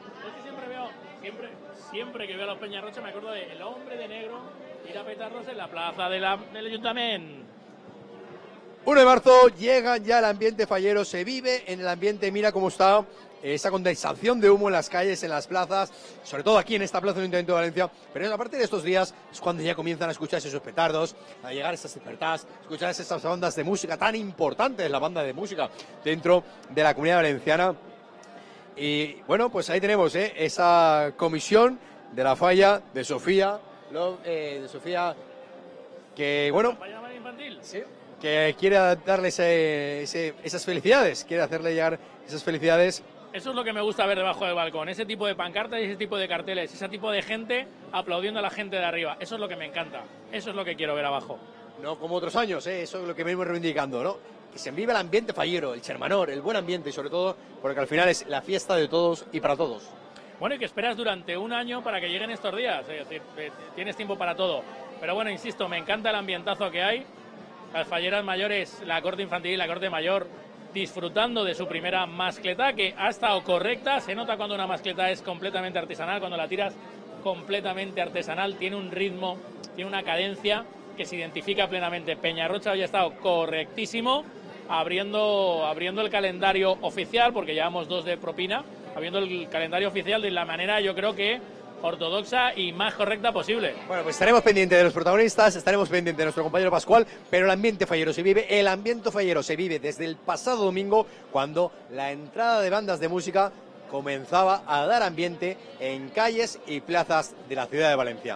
Siempre que veo a los Peñarrocha me acuerdo de El Hombre de Negro ir a petarlos en la plaza del Ayuntamiento. 1 de marzo llega ya el ambiente fallero, se vive en el ambiente, mira cómo está esa condensación de humo en las calles, en las plazas, sobre todo aquí en esta plaza del Ayuntamiento de Valencia, pero a partir de estos días es cuando ya comienzan a escucharse esos petardos, a llegar esas despertadas, escuchar esas bandas de música tan importantes, la banda de música dentro de la Comunidad Valenciana. Y bueno, pues ahí tenemos esa comisión de la falla de Sofía, que bueno, sí, que quiere darle esas felicidades, quiere hacerle llegar esas felicidades. Eso es lo que me gusta ver debajo del balcón, ese tipo de pancartas y ese tipo de carteles, ese tipo de gente aplaudiendo a la gente de arriba. Eso es lo que me encanta, eso es lo que quiero ver abajo. No como otros años, eso es lo que venimos reivindicando, ¿no? Que se vive el ambiente fallero, el Chermanor, el buen ambiente y sobre todo porque al final es la fiesta de todos y para todos. Bueno, y que esperas durante un año para que lleguen estos días, es decir, tienes tiempo para todo. Pero bueno, insisto, me encanta el ambientazo que hay, las falleras mayores, la corte infantil y la corte mayor, disfrutando de su primera mascleta, que ha estado correcta. Se nota cuando una mascleta es completamente artesanal, cuando la tiras completamente artesanal, tiene un ritmo, tiene una cadencia que se identifica plenamente. Peñarrocha hoy ha estado correctísimo, abriendo el calendario oficial, porque llevamos 2 de propina, abriendo el calendario oficial de la manera, yo creo que ortodoxa y más correcta posible. Bueno, pues estaremos pendientes de los protagonistas, estaremos pendientes de nuestro compañero Pascual, pero el ambiente fallero se vive desde el pasado domingo, cuando la entrada de bandas de música comenzaba a dar ambiente en calles y plazas de la ciudad de Valencia.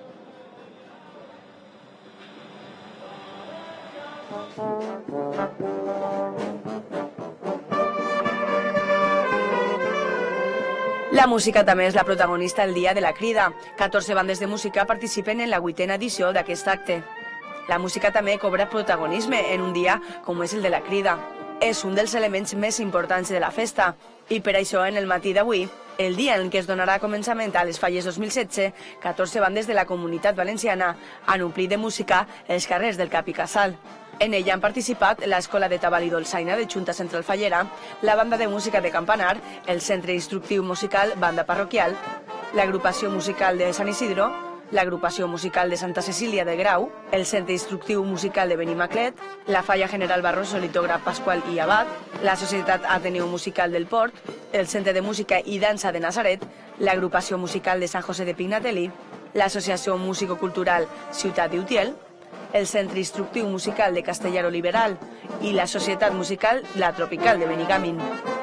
La música també és la protagonista el dia de la crida. 14 bandes de música participen en la 8a edició d'aquest acte. La música també cobra protagonisme en un dia com és el de la crida. És un dels elements més importants de la festa i per això en el matí d'avui, el dia en què es donarà començament a les Falles 2016, 14 bandes de la Comunitat Valenciana han omplit de música els carrers del Cap i Casal. En ella han participat l'Escola de Tabal i Dolçaina de Junta Central Fallera, la Banda de Música de Campanar, el Centre Instructiu Musical Banda Parroquial, l'Agrupació Musical de Sant Isidro, l'Agrupació Musical de Santa Cecília de Grau, el Centre Instructiu Musical de Benimaclet, la Falla General Barroso Litògraf Pasqual i Abad, la Societat Ateneu Musical del Port, el Centre de Música i Dansa de Nazaret, l'Agrupació Musical de Sant José de Pignatelli, l'Associació Músico-Cultural Ciutat d'Utiel, el Centre Instructiu Musical de Castellaro Liberal i la Societat Musical La Tropical de Benigàmin.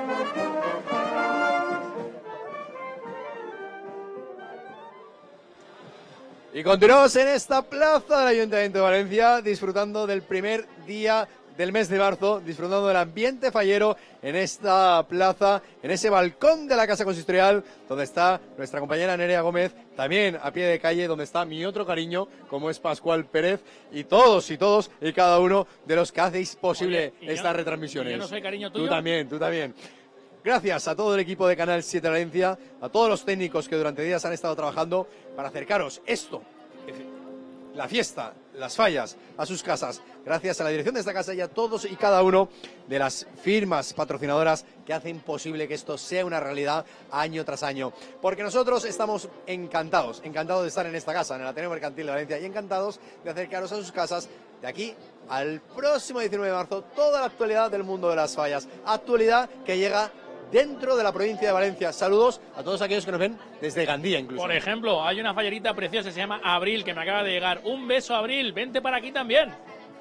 Y continuamos en esta plaza del Ayuntamiento de Valencia, disfrutando del primer día del mes de marzo, disfrutando del ambiente fallero en esta plaza, en ese balcón de la Casa Consistorial, donde está nuestra compañera Nerea Gómez, también a pie de calle, donde está mi otro cariño, como es Pascual Pérez, y todos y cada uno de los que hacéis posible estas retransmisiones. Yo no soy cariño tuyo. Tú también. Gracias a todo el equipo de Canal 7 Valencia, a todos los técnicos que durante días han estado trabajando para acercaros esto, la fiesta, las fallas, a sus casas. Gracias a la dirección de esta casa y a todos y cada uno de las firmas patrocinadoras que hacen posible que esto sea una realidad año tras año. Porque nosotros estamos encantados de estar en esta casa, en el Ateneo Mercantil de Valencia, y encantados de acercaros a sus casas de aquí al próximo 19 de marzo toda la actualidad del mundo de las fallas. Actualidad que llega dentro de la provincia de Valencia. Saludos a todos aquellos que nos ven desde Gandía incluso. Por ejemplo, hay una fallerita preciosa, se llama Abril, que me acaba de llegar. Un beso, Abril, vente para aquí también.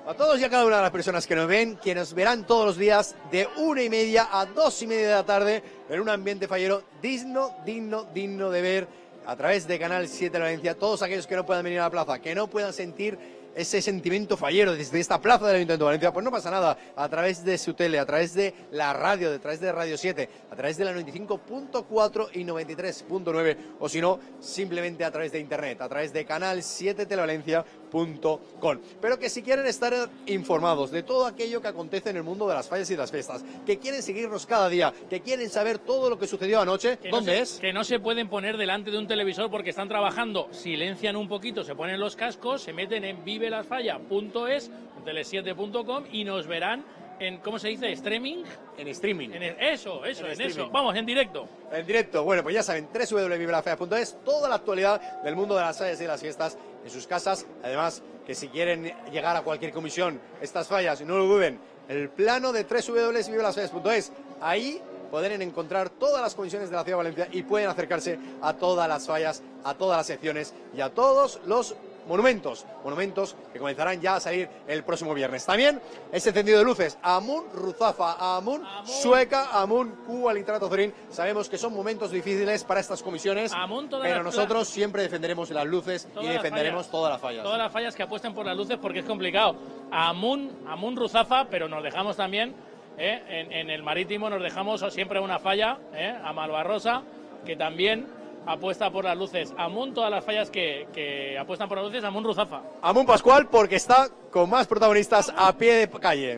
A todos y a cada una de las personas que nos ven, que nos verán todos los días de 1:30 a 2:30 de la tarde en un ambiente fallero digno de ver a través de Canal 7 de Valencia. Todos aquellos que no puedan venir a la plaza, que no puedan sentir ese sentimiento fallero desde esta plaza del Ayuntamiento de Valencia, pues no pasa nada, a través de su tele, a través de la radio, a través de Radio 7, a través de la 95.4 y 93.9, o si no, simplemente a través de internet, a través de canal7televalencia.com. Pero que si quieren estar informados de todo aquello que acontece en el mundo de las fallas y las fiestas, que quieren seguirnos cada día, que quieren saber todo lo que sucedió anoche, ¿dónde es? Que no se pueden poner delante de un televisor porque están trabajando, silencian un poquito, se ponen los cascos, se meten en vivelasfallas.es, en tele7.com y nos verán en, ¿cómo se dice? ¿Streaming? En streaming. Eso, en eso. Vamos, en directo. En directo. Bueno, pues ya saben, www.vivelasfallas.es, toda la actualidad del mundo de las fallas y las fiestas en sus casas. Además, que si quieren llegar a cualquier comisión, estas fallas, no lo duden, el plano de www.vivelasfallas.es, ahí podrán encontrar todas las comisiones de la Ciudad de Valencia y pueden acercarse a todas las fallas, a todas las secciones y a todos los monumentos que comenzarán ya a salir el próximo viernes. También ese encendido de luces, Amun Ruzafa, Amun Sueca, Amun Cuba, Litrato Zorín. Sabemos que son momentos difíciles para estas comisiones, pero nosotros siempre defenderemos las luces y defenderemos todas las fallas. Todas las fallas que apuesten por las luces porque es complicado. Amun Ruzafa, pero nos dejamos también, en el marítimo nos dejamos siempre una falla, a Malvarrosa, que también apuesta por las luces. Amun, todas las fallas que apuestan por las luces, Amun Ruzafa. Amun Pascual, porque está con más protagonistas a pie de calle.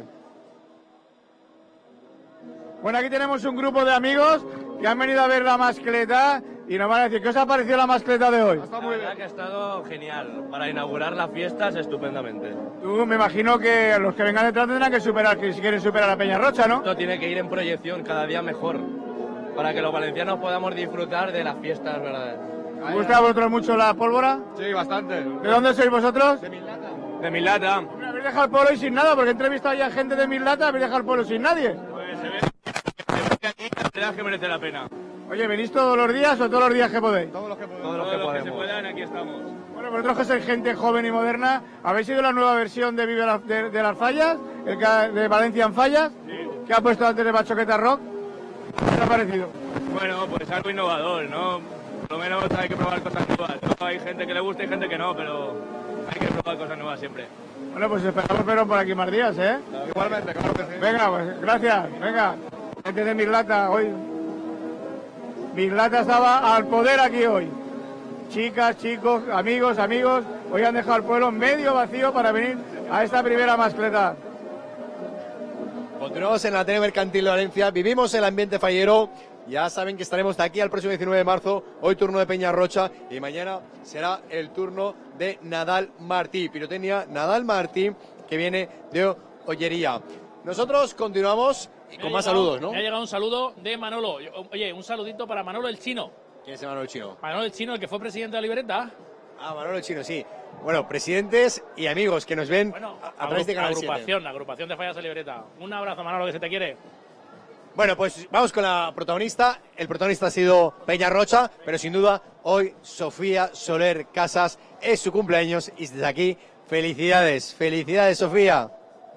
Bueno, aquí tenemos un grupo de amigos que han venido a ver la mascleta y nos van a decir, ¿qué os ha parecido la mascleta de hoy? La verdad que ha estado genial. Para inaugurar las fiestas, estupendamente. Tú, me imagino que los que vengan detrás tendrán que superar, que si quieren superar a Peñarrocha, ¿no? Esto tiene que ir en proyección cada día mejor, para que los valencianos podamos disfrutar de las fiestas verdaderas. ¿Os gusta a vosotros mucho la pólvora? Sí, bastante. ¿De dónde sois vosotros? De Mislata. De Mislata. Hombre, habéis dejado el pueblo y sin nada, porque he entrevistado ya gente de Mislata, habéis dejado el pueblo sin nadie. Pues se ve aquí, la verdad es que merece la pena. Oye, ¿venís todos los días o todos los días que podéis? Todos los que podemos. Todos los que se puedan, aquí estamos. Bueno, vosotros que sois gente joven y moderna, ¿habéis ido a la nueva versión de de las fallas? De Valencia en Fallas, que ha puesto antes de Bachoqueta Rock. ¿Qué te ha parecido? Bueno, pues algo innovador, ¿no? Por lo menos hay que probar cosas nuevas, ¿no? Hay gente que le gusta y gente que no, pero hay que probar cosas nuevas siempre. Bueno, pues esperamos veros por aquí más días, ¿eh? Igualmente, claro que sí. Venga, pues gracias, venga. Gente de Mislata, hoy. Mislata estaba al poder aquí hoy. Chicas, chicos, amigos, hoy han dejado el pueblo medio vacío para venir a esta primera mascleta. Continuamos en la tele mercantil de Valencia, vivimos el ambiente fallero. Ya saben que estaremos de aquí al próximo 19 de marzo, hoy turno de Peñarrocha y mañana será el turno de Nadal Martí, pirotecnia Nadal Martí, que viene de Ollería. Nosotros continuamos con más saludos, ¿no? Me ha llegado un saludo de Manolo. Oye, un saludito para Manolo el Chino. ¿Quién es Manolo el Chino? Manolo el Chino, el que fue presidente de la libreta. Ah, Manolo el Chino, sí. Bueno, presidentes y amigos que nos ven a través de Canal 7. Agrupación de fallas de libreta. Un abrazo, Manolo, que se te quiere. Bueno, pues vamos con la protagonista. El protagonista ha sido Peñarrocha, pero sin duda hoy Sofía Soler Casas es su cumpleaños y desde aquí felicidades. Felicidades, Sofía.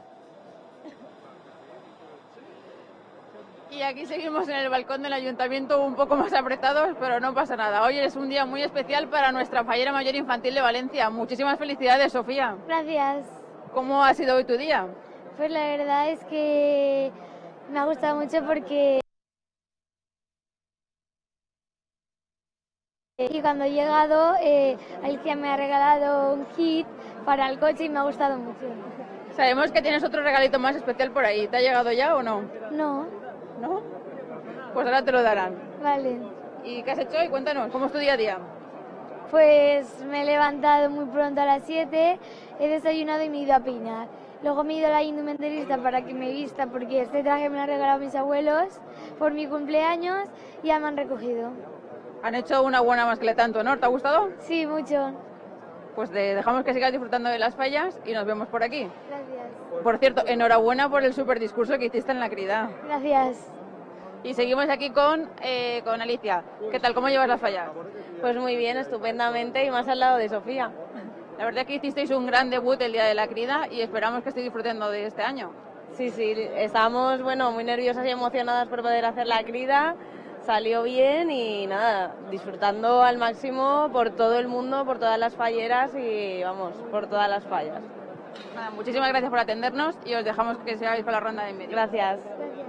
Y aquí seguimos en el balcón del ayuntamiento un poco más apretados, pero no pasa nada. Hoy es un día muy especial para nuestra fallera mayor infantil de Valencia. Muchísimas felicidades, Sofía. Gracias. ¿Cómo ha sido hoy tu día? Pues la verdad es que me ha gustado mucho porque... Y cuando he llegado, Alicia me ha regalado un kit para el coche y me ha gustado mucho. Sabemos que tienes otro regalito más especial por ahí. ¿Te ha llegado ya o no? No. ¿No? Pues ahora te lo darán. Vale. ¿Y qué has hecho hoy? Cuéntanos, ¿cómo es tu día a día? Pues me he levantado muy pronto a las 7, he desayunado y me he ido a peinar. Luego me he ido a la indumentarista para que me vista porque este traje me lo han regalado mis abuelos por mi cumpleaños y ya me han recogido. ¿Han hecho una buena mascleta en tu honor? ¿Te ha gustado? Sí, mucho. Pues te dejamos que sigas disfrutando de las fallas y nos vemos por aquí. Gracias. Por cierto, enhorabuena por el super discurso que hiciste en la crida. Gracias. Y seguimos aquí con Alicia. ¿Qué tal? ¿Cómo llevas las fallas? Pues muy bien, estupendamente y más al lado de Sofía. La verdad que hicisteis un gran debut el día de la crida y esperamos que estéis disfrutando de este año. Sí, estábamos muy nerviosas y emocionadas por poder hacer la crida. Salió bien y nada, disfrutando al máximo por todo el mundo, por todas las falleras y vamos, por todas las fallas. Nada, muchísimas gracias por atendernos y os dejamos que sigáis con la ronda de medio. Gracias.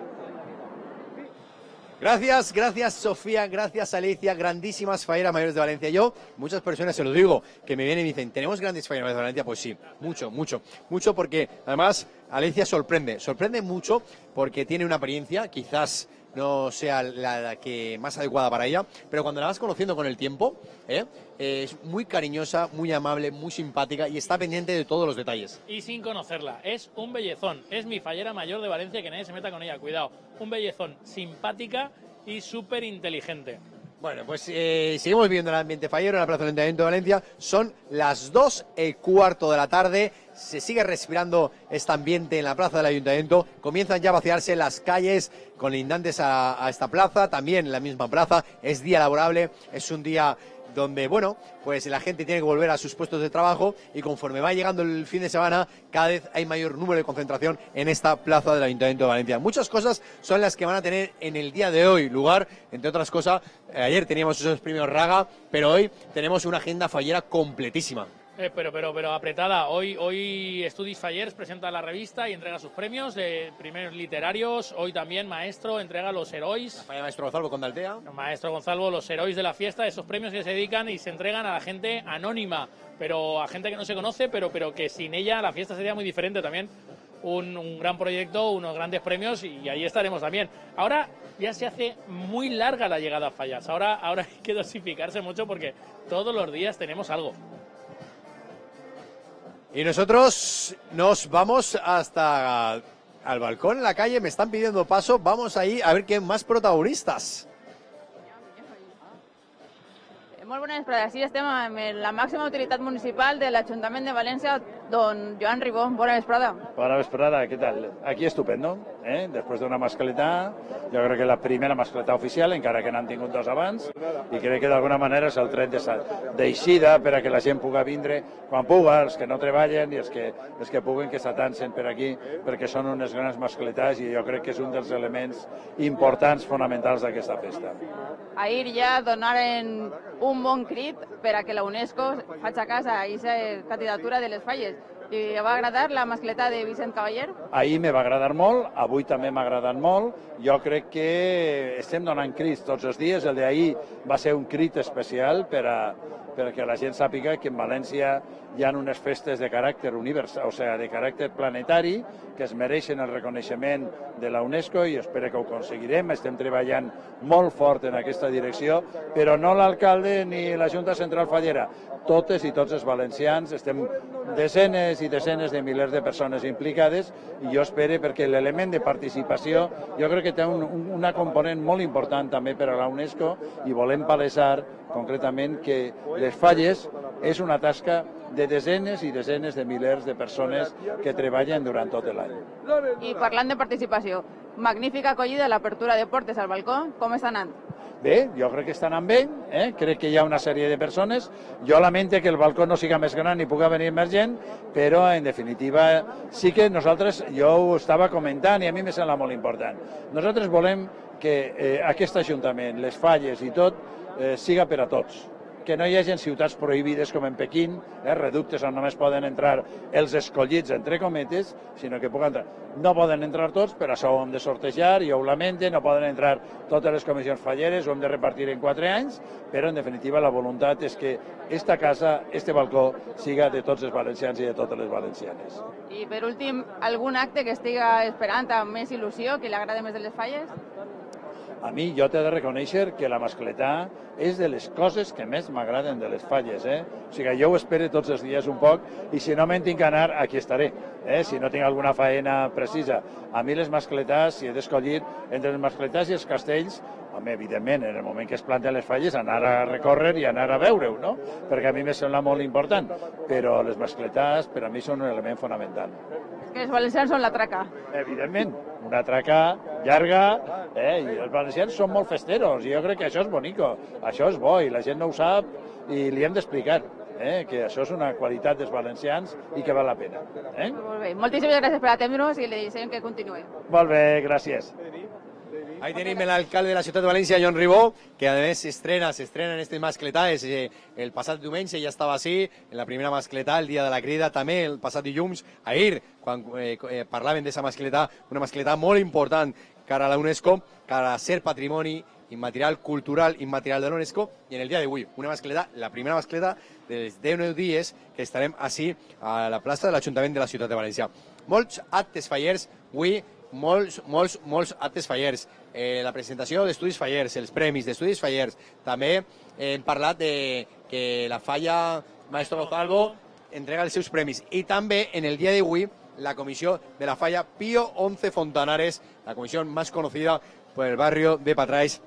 Gracias Sofía, gracias Alicia, grandísimas falleras mayores de Valencia. Yo, muchas personas se lo digo, que me vienen y me dicen, ¿tenemos grandes falleras mayores de Valencia? Pues sí, mucho porque además Alicia sorprende mucho porque tiene una apariencia, quizás no sea la que más adecuada para ella, pero cuando la vas conociendo con el tiempo, es muy cariñosa, muy amable, muy simpática y está pendiente de todos los detalles. Y sin conocerla, es un bellezón, es mi fallera mayor de Valencia, que nadie se meta con ella, cuidado, un bellezón, simpática y súper inteligente. Bueno, pues seguimos viendo el ambiente fallero en la Plaza del Ayuntamiento de Valencia. Son las 2:15 de la tarde. Se sigue respirando este ambiente en la Plaza del Ayuntamiento. Comienzan ya a vaciarse las calles colindantes a esta plaza. También en la misma plaza. Es día laborable. Es un día donde, bueno, pues la gente tiene que volver a sus puestos de trabajo y conforme va llegando el fin de semana, cada vez hay mayor número de concentración en esta plaza del Ayuntamiento de Valencia. Muchas cosas son las que van a tener en el día de hoy lugar, entre otras cosas, ayer teníamos esos premios Raga, pero hoy tenemos una agenda fallera completísima. Pero apretada. Hoy Estudis Fallers presenta la revista y entrega sus premios, primeros literarios. Hoy también Maestro entrega los herois. La falla Maestro Gonzalo con Daltea. Maestro Gonzalo, los herois de la fiesta, esos premios que se dedican y se entregan a la gente anónima, pero a gente que no se conoce, pero que sin ella la fiesta sería muy diferente también. Un gran proyecto, unos grandes premios y ahí estaremos también. Ahora ya se hace muy larga la llegada a Fallas. Ahora hay que dosificarse mucho porque todos los días tenemos algo. Y nosotros nos vamos hasta al balcón en la calle, me están pidiendo paso, vamos ahí a ver qué más protagonistas. Molt bona vesprada. Així estem amb la màxima autoritat municipal de l'Ajuntament de València, don Joan Ribó. Bona vesprada. Bona vesprada, ¿qué tal? Aquí estupendo, Després d'una mascletà, jo crec que la primera mascletà oficial, encara que n'han tingut dos abans, i crec que d'alguna manera és el tret d'eixida per a que la gent pugui vindre quan puga, els que no treballen i els que puguen que s'atancen per aquí, perquè són unes grans mascletàs i jo crec que és un dels elements importants, fonamentals d'aquesta festa. Ahir ja donaren un bon crit per a que la UNESCO faci a casa a aquesta candidatura de les falles. I va agradar la mascletà de Vicent Cavaller? Ahir me va agradar molt, avui també m'ha agradat molt. Jo crec que estem donant crits tots els dies. El d'ahir va ser un crit especial perquè la gent sàpiga que en València hi ha unes festes de caràcter universal, o sigui, de caràcter planetari, que es mereixen el reconeixement de la UNESCO i espero que ho aconseguirem. Estem treballant molt fort en aquesta direcció, però no l'alcalde ni la Junta Central Fallera. Totes i tots els valencians, estem desenes i desenes de milers de persones implicades i jo espero perquè l'element de participació jo crec que té una component molt important també per a la UNESCO i volem palesar concretament que les falles és una tasca de desenes i desenes de milers de persones que treballen durant tot l'any. I parlant de participació, magnífica acollida l'apertura de portes al balcó, com està anant? Bé, jo crec que està anant bé, crec que hi ha una sèrie de persones. Jo lamento que el balcó no siga més gran i pugui venir més gent, però en definitiva sí que nosaltres, jo ho estava comentant i a mi me sembla molt important. Nosaltres volem que aquest Ajuntament, les falles i tot, siga per a tots. Que no hi hagi ciutats prohibides com en Pequín, reductes on només poden entrar els escollits, entre cometes, sinó que puguen entrar. No poden entrar tots, però això ho hem de sortejar, jo ho lamento, no poden entrar totes les comissions falleres, ho hem de repartir en 4 anys, però en definitiva la voluntat és que esta casa, este balcó, siga de tots els valencians i de totes les valencianes. I per últim, algun acte que estiga esperant amb més il·lusió, que li agrada més de les falles? A mi jo t'he de reconèixer que la mascletà és de les coses que més m'agraden de les falles. O sigui, jo ho espero tots els dies un poc i si no me'n tinc que anar, aquí estaré. Si no tinc alguna faena precisa. A mi les mascletàs, si he d'escollir entre les mascletàs i els castells, home, evidentment, en el moment que es planten les falles, anar a recórrer i anar a veure-ho, no? Perquè a mi me sembla molt important. Però les mascletàs, per a mi, són un element fonamental. Que els valencians són la traca. Evidentment, una traca llarga, i els valencians són molt festeros, i jo crec que això és bonico, això és bo, i la gent no ho sap, i li hem d'explicar. que això és una qualitat dels valencians i que val la pena. Molt bé, moltíssimes gràcies per atendre'ns i li desitgem que continuï. Molt bé, gràcies. Ahí tenéis el alcalde de la ciudad de Valencia, John Ribó, que además se estrena en este mascletà, el passat diumenge ja estava així, en la primera mascletà, el dia de la crida, també el passat dilluns, ahir, quan parlaven d'aquesta mascletà, una mascletà molt important cara a la UNESCO, cara a ser patrimoni inmaterial, cultural, inmaterial de l'UNESCO, i en el dia d'avui, una mascletà, la primera mascletà dels 10 dies que estarem així a la plaça de l'Ajuntament de la ciutat de València. Molts actes fallers avui, molts actes fallers, la presentació d'Estudis Fallers, els premis d'Estudis Fallers, també hem parlat de que la Falla Maestro Gonzalvo entrega els seus premis i també en el dia d'avui la comissió de la Falla Pío XI Fontanares, la comisión más conocida por el barrio de Patrais,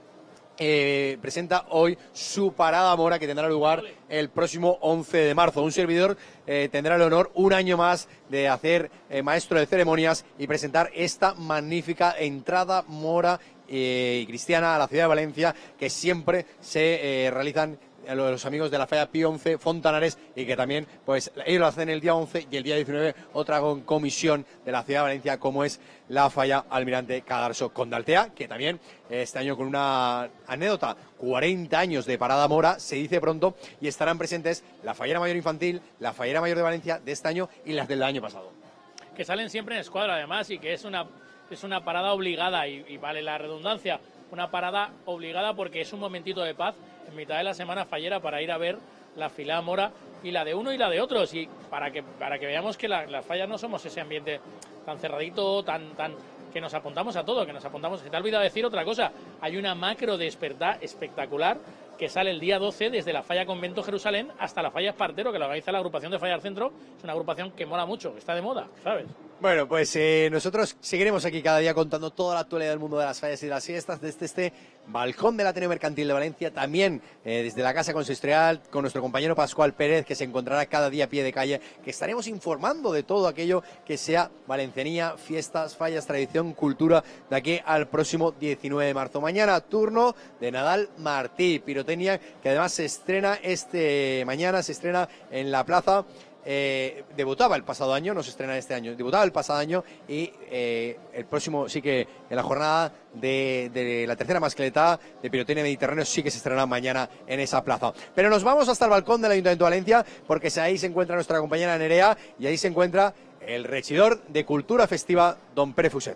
presenta hoy su parada mora que tendrá lugar el próximo 11 de marzo. Un servidor tendrá el honor un año más de hacer maestro de ceremonias y presentar esta magnífica entrada mora y cristiana a la ciudad de Valencia que siempre se realizan los amigos de la Falla Pío XI Fontanares y que también pues ellos lo hacen el día 11 y el día 19 otra comisión de la ciudad de Valencia como es la Falla Almirante Cadarso Condaltea, que también este año con una anécdota, 40 años de parada mora, se dice pronto, y estarán presentes la Fallera Mayor Infantil, la Fallera Mayor de Valencia de este año y las del año pasado. Que salen siempre en escuadra además y que es una parada obligada y vale la redundancia, una parada obligada porque es un momentito de paz en mitad de la semana fallera para ir a ver la filada mora y la de uno y la de otros y para que veamos que las fallas no somos ese ambiente tan cerradito, tan que nos apuntamos a todo, que nos apuntamos. Se te ha olvidado decir otra cosa, hay una macro despertar espectacular que sale el día 12 desde la Falla Convento Jerusalén hasta la Falla Espartero, que la organiza la agrupación de Falla al Centro. Es una agrupación que mola mucho, que está de moda, ¿sabes? Bueno, pues nosotros seguiremos aquí cada día contando toda la actualidad del mundo de las fallas y de las fiestas desde este balcón del Ateneo Mercantil de Valencia, también desde la Casa Consistorial con nuestro compañero Pascual Pérez, que se encontrará cada día a pie de calle, que estaremos informando de todo aquello que sea valencianía, fiestas, fallas, tradición, cultura, de aquí al próximo 19 de marzo. Mañana turno de Nadal Martí, pirotecnia, que además se estrena mañana, se estrena en la plaza. Debutaba el pasado año, no se estrena este año, debutaba el pasado año y el próximo sí que en la jornada de la tercera mascletá de pirotecnia Mediterráneo sí que se estrenará mañana en esa plaza. Pero nos vamos hasta el balcón del Ayuntamiento de Valencia porque ahí se encuentra nuestra compañera Nerea y ahí se encuentra el regidor de Cultura Festiva, don Pere Fuset.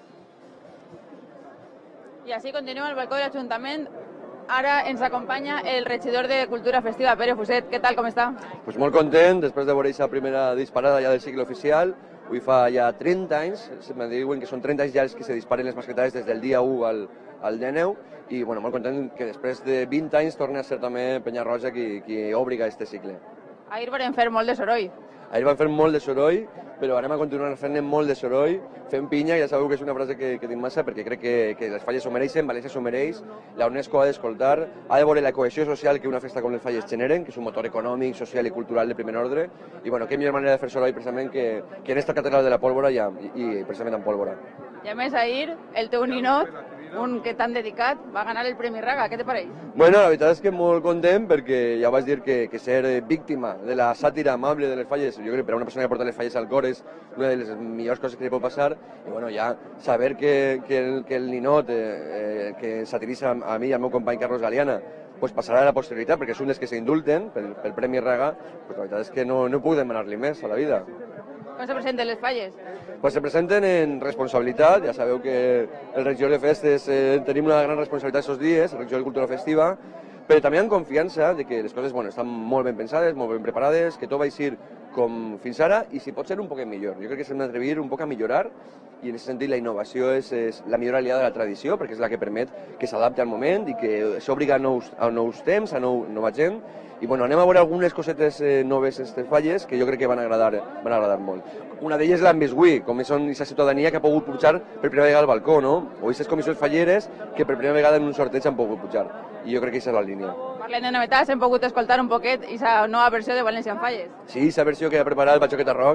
I així continuem al balcó de l'Ajuntament. Ara ens acompanya el regidor de Cultura Festiva, Pere Fuset. Què tal, com està? Pues molt content, després de veure aquesta primera disparada ja del cicle oficial. Avui fa ja 30 anys, me diuen que són 30 anys ja els que se disparen les mascletades des del dia 1 al dia 9, i bueno, molt content que després de 20 anys torni a ser també Penyarroja qui obriga aquest cicle. Ahir van fer molt de soroll. Ahir van fer molt de soroll, però anem a continuar fent molt de soroll, fent pinya, ja sabeu que és una frase que tinc massa perquè crec que les falles s'ho mereixen, València s'ho mereix, la UNESCO ha d'escoltar, ha de veure la cohesió social que una festa com les falles generen, que és un motor econòmic, social i cultural de primer ordre, i bueno, què millor manera de fer soroll precisament que en esta catedral de la pólvora i precisament amb pólvora. I a més ahir el teu ninot, un que t'han dedicat, va ganar el Premi Raga. Què te pareix? Bueno, la veritat és que molt content perquè ja vaig dir que ser víctima de la sàtira amable de les falles, jo crec que per a una persona que porta les falles al cor és una de les millors coses que li pot passar, i bueno, ja saber que el ninot que satiritza a mi i al meu company Carlos Galeana pues passarà a la posterioritat perquè és un dels que s'indulten pel Premi Raga, pues la veritat és que no puc demanar-li més a la vida. Com se presenten les falles? Pues se presenten en responsabilitat, ja sabeu que el regidor de festes tenim una gran responsabilitat aquests dies, el regidor de Cultura Festiva, però també amb confiança de que les coses estan molt ben pensades, molt ben preparades, que tot va ir com fins ara i si pot ser un poc millor. Jo crec que s'hem d'atrevir un poc a millorar i en aquest sentit la innovació és la millor aliada de la tradició perquè és la que permet que s'adapti al moment i que s'obliga a nous temps, a nova gent. I bueno, anem a veure algunes cosetes noves en aquestes falles que jo crec que van agradar molt. Una d'elles l'hem vist avui, com és aquesta ciutadania que ha pogut pujar per primera vegada al balcó, no? O aquestes comissions falleres que per primera vegada en un sorteig han pogut pujar. I jo crec que aquesta és la línia. Parlem de novetats, hem pogut escoltar un poquet aquesta nova versió de València en Falles. Sí, aquesta versió que ha preparat el Batxoqueta Rock,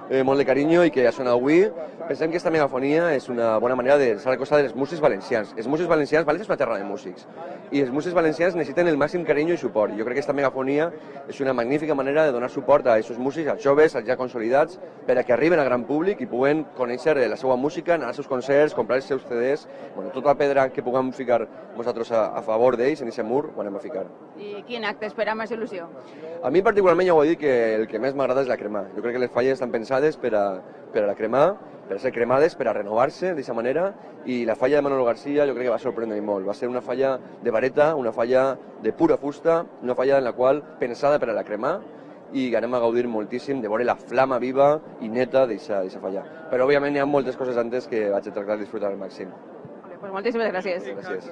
molt de carinyo i que ha sonat avui. Pensem que aquesta megafonia és una bona manera d'estar al costat dels músics valencians. Els músics valencians, València és una terra de músics, i els músics valencians necessiten el màxim carinyo i suport. Jo crec que aquesta megafonia és una magnífica manera de donar suport a aquests músics, als joves, als ja consolidats, per a que arriben al gran públic i puguen conèixer la seva música, anar als seus concerts, comprar els seus CDs, bueno, tota la pedra que puguem ficar nosaltres a favor d'ells en aquest mur, ho anem a ficar. I quin acte espera més il·lusió? A mi particularment ja ho he dit que el que més m'agrada és la cremar. Jo crec que les falles estan pensades per a la cremar, per a ser cremades, per a renovar-se d'aquesta manera, i la falla de Manolo García jo crec que va sorprendre molt. Va ser una falla de vareta, una falla de pura fusta, una falla en la qual pensada per a la cremar, i anem a gaudir moltíssim de veure la flama viva i neta d'aquesta falla. Però òbviament hi ha moltes coses antes que vaig a tractar de disfrutar al màxim. Pues moltíssimes gràcies. Gràcies.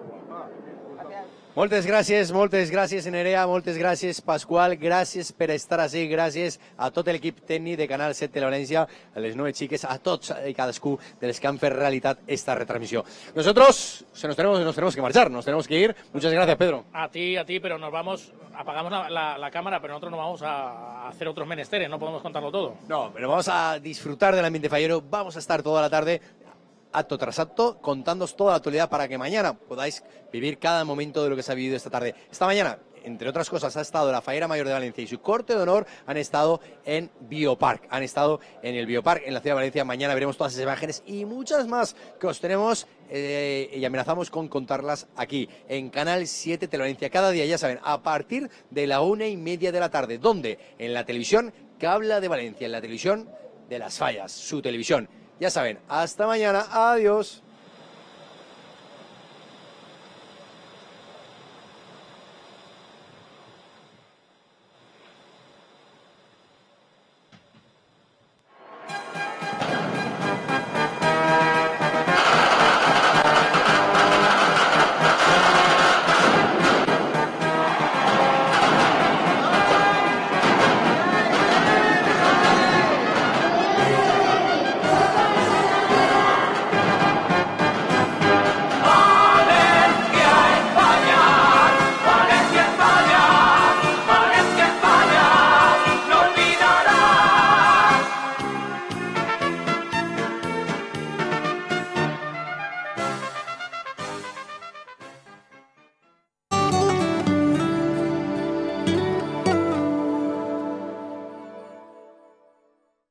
Moltes gràcies Nerea, moltes gràcies Pasqual, gràcies per estar així, gràcies a tot l'equip tècnic de Canal 7 Televalència, a les 9 xiques, a tots i cadascú dels que han fet realitat esta retransmisión. Nosotros nos tenemos que marchar, nos tenemos que ir. Muchas gracias, Pedro. A ti, pero nos vamos, apagamos la cámara, pero nosotros nos vamos a hacer otros menesteres, no podemos contarlo todo. No, pero vamos a disfrutar del ambiente fallero, vamos a estar toda la tarde acto tras acto, contándoos toda la actualidad para que mañana podáis vivir cada momento de lo que se ha vivido esta tarde. Esta mañana, entre otras cosas, ha estado la Fallera Mayor de Valencia y su corte de honor han estado en Biopark. Han estado en el Biopark en la ciudad de Valencia. Mañana veremos todas esas imágenes y muchas más que os tenemos y amenazamos con contarlas aquí, en Canal 7 Televalencia. Cada día, ya saben, a partir de la 1:30 de la tarde. ¿Dónde? En la televisión que habla de Valencia, en la televisión de Las Fallas, su televisión. Ya saben, hasta mañana, adiós.